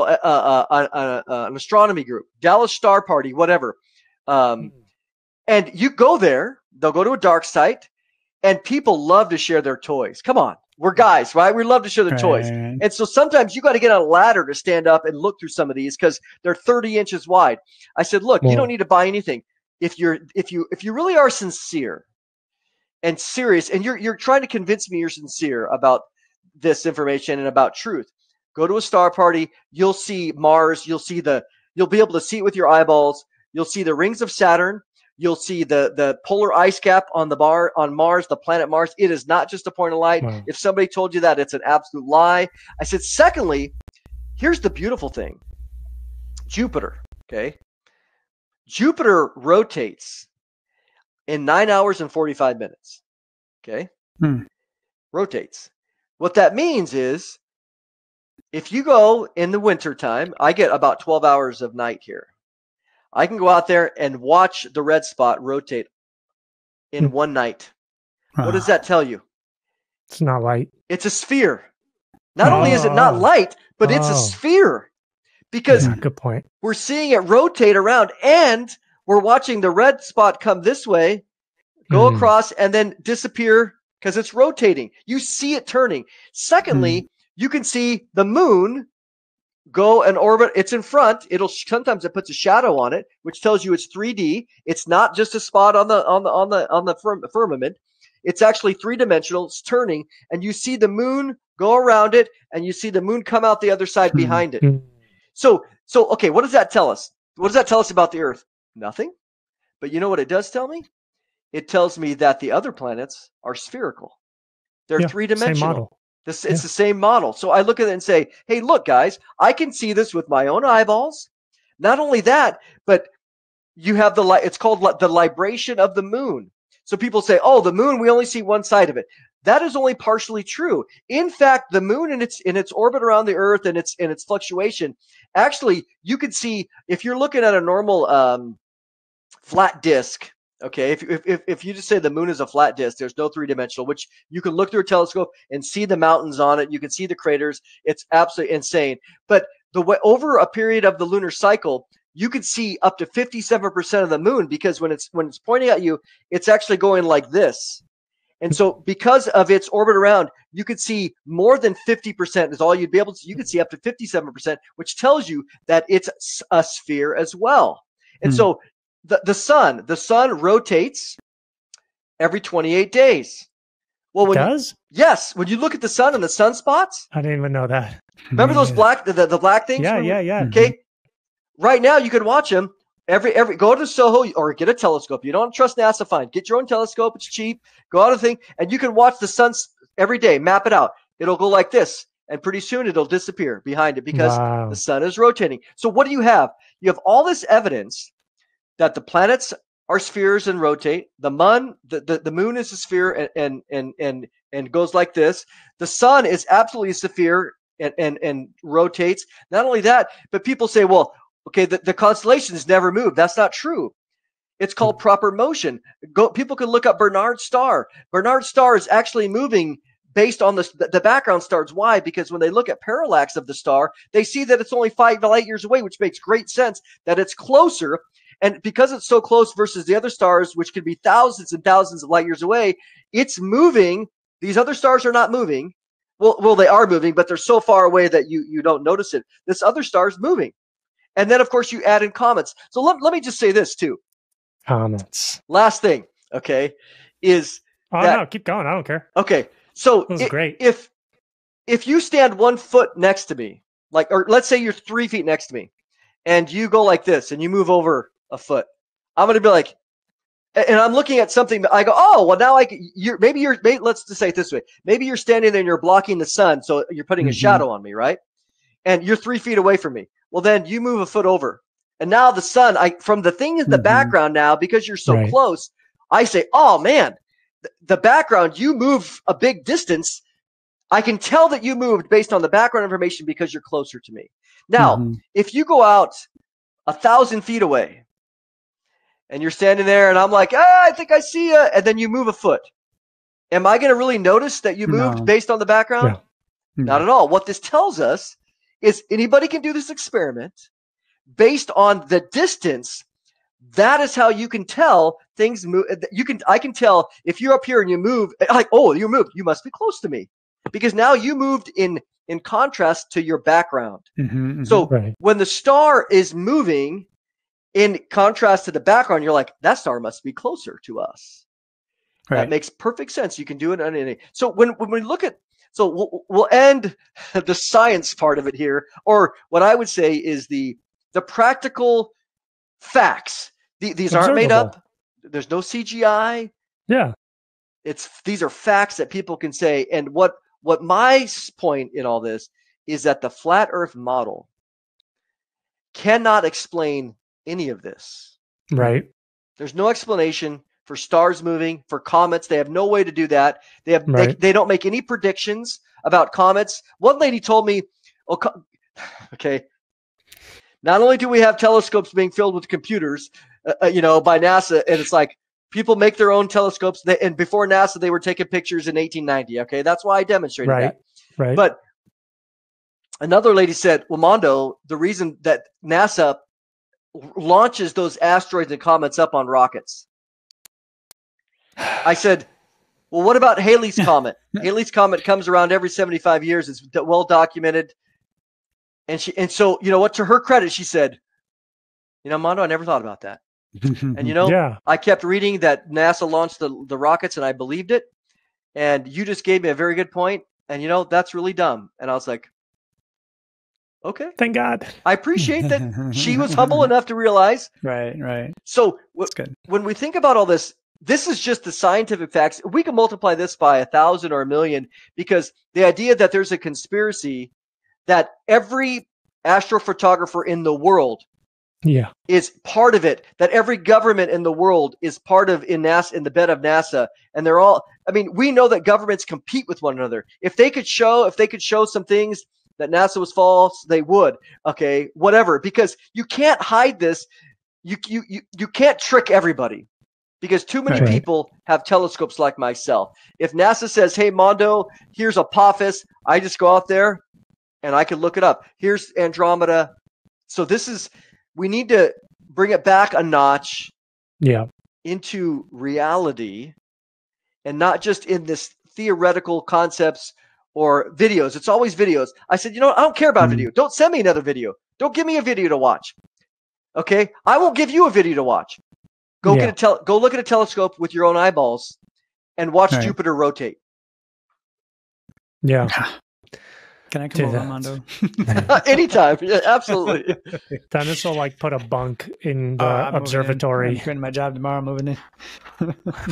an astronomy group, Dallas Star Party, whatever. And you go there, they'll go to a dark site, and people love to share their toys. Come on. We're guys, right? We love to share their toys. And so sometimes you got to get on a ladder to stand up and look through some of these because they're 30 inches wide. I said, look, you don't need to buy anything. If you really are sincere and serious, and you're trying to convince me you're sincere about this information and about truth, go to a star party. You'll see Mars. You'll be able to see it with your eyeballs. You'll see the rings of Saturn. You'll see the polar ice cap on Mars, the planet Mars. It is not just a point of light. Wow. If somebody told you that, it's an absolute lie. I said, secondly, here's the beautiful thing. Jupiter, okay? Jupiter rotates in 9 hours and 45 minutes, okay? Rotates. What that means is if you go in the wintertime, I get about 12 hours of night here. I can go out there and watch the red spot rotate in one night. What does that tell you? It's not light. It's a sphere. Not only is it not light, but it's a sphere. Because good point. We're seeing it rotate around, and we're watching the red spot come this way, go across, and then disappear because it's rotating. You see it turning. Secondly, you can see the moon go and orbit. It's in front. Sometimes it puts a shadow on it, which tells you it's 3D. It's not just a spot on the firmament. It's actually three-dimensional. It's turning, and you see the moon go around it, and you see the moon come out the other side behind it. So okay, what does that tell us? What does that tell us about the Earth? Nothing. But you know what it does tell me? It tells me that the other planets are spherical. They're three-dimensional. Same model. It's the same model. So I look at it and say, hey, look, guys, I can see this with my own eyeballs. Not only that, but you have it's called the libration of the moon. So people say, oh, the moon, we only see one side of it. That is only partially true. In fact, the moon in its orbit around the Earth and its fluctuation, actually, you could see if you're looking at a normal flat disk. Okay, if you just say the moon is a flat disk, there's no three-dimensional, which you can look through a telescope and see the mountains on it. You can see the craters. It's absolutely insane. But over a period of the lunar cycle, you can see up to 57% of the moon because when it's pointing at you, it's actually going like this. And so because of its orbit around, you could see more than 50% is all you'd be able to. You could see up to 57%, which tells you that it's a sphere as well. And so the sun rotates every 28 days. Well, yes, when you look at the sun and the sunspots, I didn't even know that. Remember those black the black things? Yeah. Okay. Right now you can watch them every go to Soho or get a telescope. You don't trust NASA, fine. Get your own telescope. It's cheap. Go out of the thing and you can watch the sun every day. Map it out. It'll go like this. And pretty soon it'll disappear behind it because the sun is rotating. So what do you have? You have all this evidence that the planets are spheres and rotate. The moon is a sphere and goes like this. The sun is absolutely a sphere and rotates. Not only that, but people say, well, okay, the constellations never move. That's not true. It's called proper motion. People can look up Bernard's star. Bernard's star is actually moving based on the background stars. Why? Because when they look at parallax of the star, they see that it's only 5 light years away, which makes great sense that it's closer. And because it's so close versus the other stars, which could be thousands and thousands of light years away, it's moving. These other stars are not moving. Well, they are moving, but they're so far away that you don't notice it. This other star is moving. And then, of course, you add in comets. So let me just say this, too. Comments. Last thing, okay, is no, keep going. I don't care. Okay, so this is great. If you stand 1 foot next to me, or let's say you're 3 feet next to me, and you go like this, and you move over a foot, I'm going to be like, and I'm looking at something. I go, oh, well, now maybe let's just say it this way. Maybe you're standing there and you're blocking the sun, so you're putting a shadow on me, right? And you're 3 feet away from me. Well, then you move a foot over. And now the sun, from the thing in the background now, because you're so close, I say, oh, man, the background, you move a big distance. I can tell that you moved based on the background information because you're closer to me. Now, if you go out 1,000 feet away and you're standing there and I'm like, I think I see you, and then you move a foot, am I going to really notice that you moved based on the background? Yeah. Not at all. What this tells us is anybody can do this experiment based on the distance. That is how you can tell things move. I can tell if you're up here and you move, like, oh, you moved, you must be close to me because now you moved in contrast to your background. So when the star is moving in contrast to the background, you're like, that star must be closer to us. That makes perfect sense. You can do it on any. So when we look at, so we'll end the science part of it here, or what I would say is the practical facts. These aren't made up. There's no CGI. Yeah. These are facts that people can say. And what my point in all this is that the flat Earth model cannot explain any of this. Right. There's no explanation for stars moving, for comets. They have no way to do that. They don't make any predictions about comets. One lady told me, okay, not only do we have telescopes being filled with computers, by NASA, and it's like people make their own telescopes. And before NASA, they were taking pictures in 1890. Okay, that's why I demonstrated that. Right. But another lady said, well, Mondo, the reason that NASA launches those asteroids and comets up on rockets. I said, well, what about Halley's Comet? Halley's Comet comes around every 75 years. It's well documented. And so, you know what, to her credit, she said, Mondo, I never thought about that. And, I kept reading that NASA launched the rockets and I believed it. And you just gave me a very good point. And, that's really dumb. And I was like, okay. Thank God. I appreciate that she was humble enough to realize. Right. So That's good. When we think about all this, this is just the scientific facts. We can multiply this by 1,000 or 1,000,000, because the idea that there's a conspiracy that every astrophotographer in the world is part of it, that every government in the world is part of in the bed of NASA. And they're all, we know that governments compete with one another. If they could show some things that NASA was false, they would. Okay, whatever, because you can't hide this. You can't trick everybody, because too many people have telescopes like myself. If NASA says, hey, Mondo, here's Apophis, I just go out there and I can look it up. Here's Andromeda. So we need to bring it back a notch into reality, and not just in this theoretical concepts or videos. It's always videos. I said, I don't care about video. Don't send me another video. Don't give me a video to watch. Okay? I won't give you a video to watch. Go look at a telescope with your own eyeballs and watch Jupiter rotate. Yeah. Can I come over, Mondo? Anytime. Yeah, absolutely. Dennis will put a bunk in the observatory. I'm quitting my job tomorrow, moving in.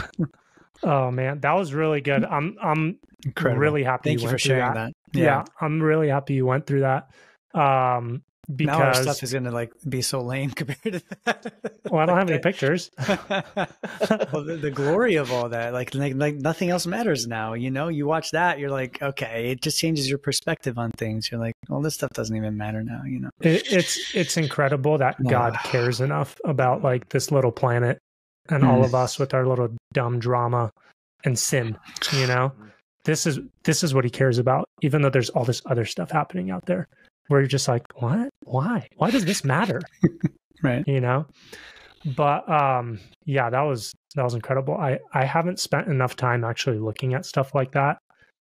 Oh man, that was really good. I'm really happy. Thank you for sharing that. Yeah, I'm really happy you went through that. Because now our stuff is going to be so lame compared to that. Well, I don't have any pictures. Well, the glory of all that, like nothing else matters now. You watch that, you're like, okay, it just changes your perspective on things. You're like, well, this stuff doesn't even matter now. It's incredible that God cares enough about this little planet and all of us with our little dumb drama and sin. This is what He cares about, even though there's all this other stuff happening out there, where you're just like, what? Why does this matter? Right. But that was incredible. I haven't spent enough time actually looking at stuff like that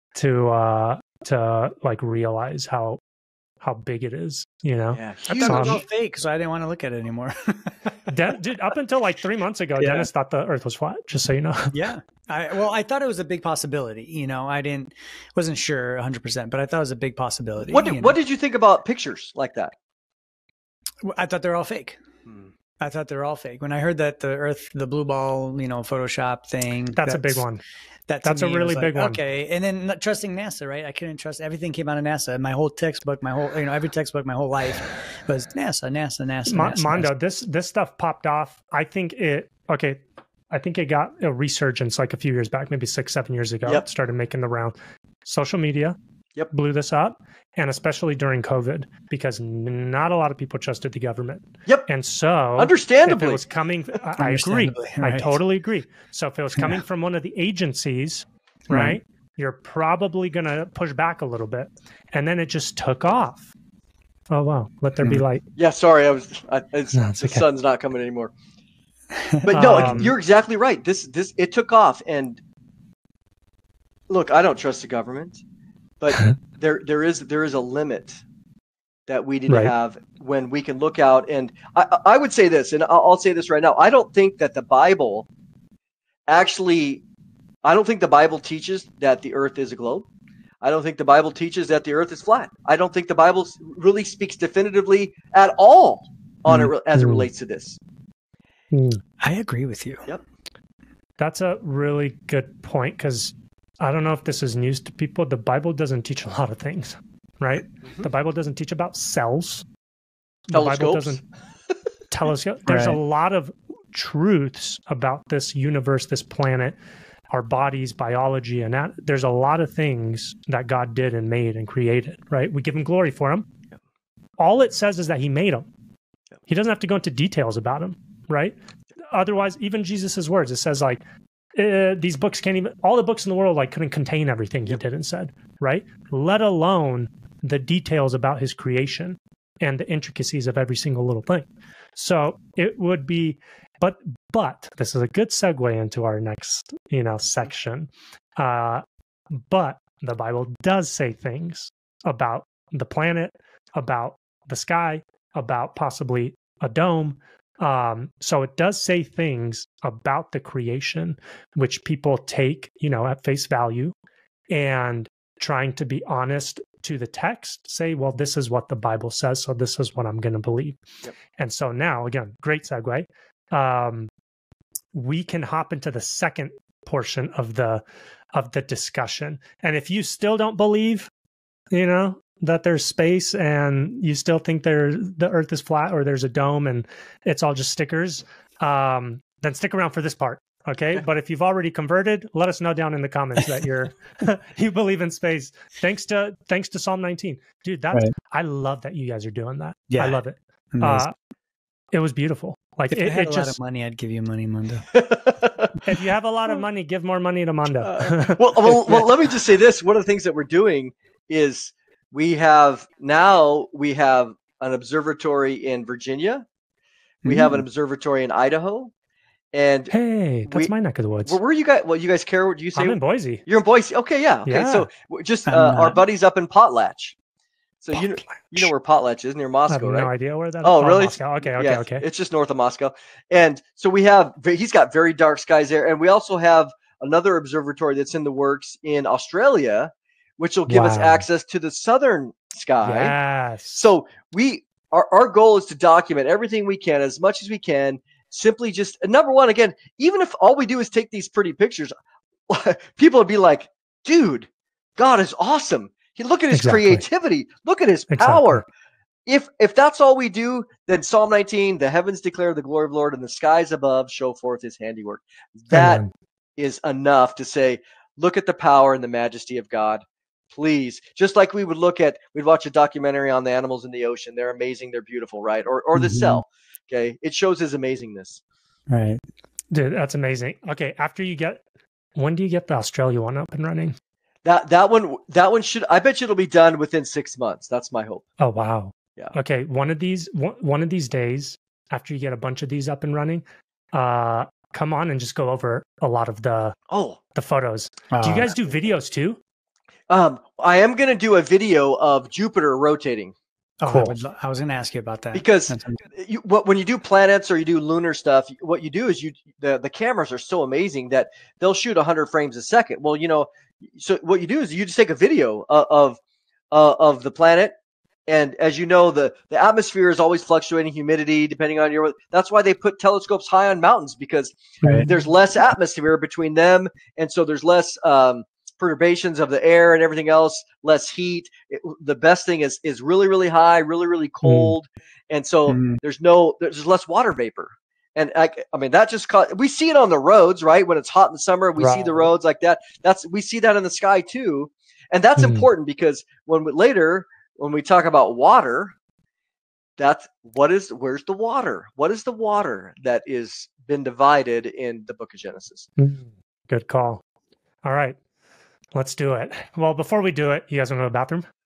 to realize how big it is, Yeah, I thought it was all fake, so I didn't want to look at it anymore. Dude, up until 3 months ago, Dennis thought the Earth was flat, just so you know. Yeah. I thought it was a big possibility. I wasn't sure 100%, but I thought it was a big possibility. What did you think about pictures like that? I thought they're all fake. I thought they're all fake. When I heard that the blue ball, Photoshop thing. That's a big one. That's a really big one. Okay. And then trusting NASA, right? I couldn't trust everything came out of NASA. My whole textbook, every textbook, my whole life was NASA. Mondo, this stuff popped off. I think it got a resurgence a few years back, maybe 6-7 years ago. It started making the round. Social media blew this up, and especially during COVID, because not a lot of people trusted the government. And so, understandably, if it was coming, I agree. Right. I totally agree. So if it was coming from one of the agencies, right, you're probably going to push back a little bit. And then it just took off. Oh, wow. Let there be light. Yeah, sorry. The sun's not coming anymore. But no, you're exactly right. It took off. And look, I don't trust the government. But there is a limit that we need to have when we can look out. And I would say this, and I'll say this right now. I don't think that the Bible teaches that the earth is a globe. I don't think the Bible teaches that the earth is flat. I don't think the Bible really speaks definitively at all on it as it relates to this. I agree with you. Yep. That's a really good point, because I don't know if this is news to people. The Bible doesn't teach a lot of things, right? Mm-hmm. The Bible doesn't teach about cells. The Bible doesn't tell us. There's a lot of truths about this universe, this planet, our bodies, biology, and that. There's a lot of things that God did and made and created, right? We give him glory for them. Yep. All it says is that he made them. Yep. He doesn't have to go into details about them, right? Otherwise, even Jesus's words, it says like, these books can't even, all the books in the world like couldn't contain everything he did and said, right? Let alone the details about his creation and the intricacies of every single little thing. So it would be, but this is a good segue into our next, section. But the Bible does say things about the planet, about the sky, about possibly a dome. So it does say things about the creation, which people take, at face value, and trying to be honest to the text, say, well, this is what the Bible says, so this is what I'm going to believe. Yep. And so now, again, great segue. We can hop into the second portion of the discussion. And if you still don't believe, that there's space and you still think the earth is flat or there's a dome and it's all just stickers, then stick around for this part. Okay. But if you've already converted, let us know down in the comments that you believe in space. Thanks to Psalm 19, dude. I love that you guys are doing that. Yeah. I love it. It was beautiful. Like if I had a lot of money, I'd give you money, Mondo. If you have a lot of money, give more money to Mondo. Well, let me just say this. One of the things that we're doing is we have an observatory in Virginia. We have an observatory in Idaho. And hey, that's my neck of the woods. Where are you guys? Well, you guys care? What do you say? I'm in Boise. You're in Boise. Okay, yeah. Okay, so just our buddies up in Potlatch. So you know where Potlatch is, near Moscow, I have right? No idea where that is. Oh, really? Moscow. Okay. It's just north of Moscow. And so he's got very dark skies there. And we also have another observatory that's in the works in Australia, which will give us access to the southern sky. Yes. So our goal is to document everything we can, as much as we can. Simply just, number one, again, even if all we do is take these pretty pictures, people would be like, dude, God is awesome. Look at his creativity. Look at his power. If that's all we do, then Psalm 19, the heavens declare the glory of the Lord and the skies above show forth his handiwork. That is enough to say, look at the power and the majesty of God. Please, just like we'd watch a documentary on the animals in the ocean. They're amazing. They're beautiful, right? Or the cell. Okay. It shows his amazingness. Right. Dude, that's amazing. Okay. When do you get the Australia one up and running? That one should, I bet you it'll be done within 6 months. That's my hope. Oh, wow. Yeah. Okay. One of these days, after you get a bunch of these up and running, come on and just go over a lot of the photos. Do you guys do videos too? I am going to do a video of Jupiter rotating. Oh, cool. I was going to ask you about that. Because when you do planets or you do lunar stuff, what you do is the cameras are so amazing that they'll shoot 100 frames a second. Well, so what you do is you just take a video of the planet. And as you know, the atmosphere is always fluctuating humidity depending on that's why they put telescopes high on mountains, because there's less atmosphere between them. And so there's less perturbations of the air and everything else, less heat. The best thing is really, really high, really, really cold. And so there's less water vapor. And I mean, that just we see it on the roads, right? When it's hot in the summer, we see the roads like that. We see that in the sky too. And that's important, because when we talk about water, where's the water? What is the water that is been divided in the book of Genesis? Good call. All right. Let's do it. Well, before we do it, you guys want to go to the bathroom?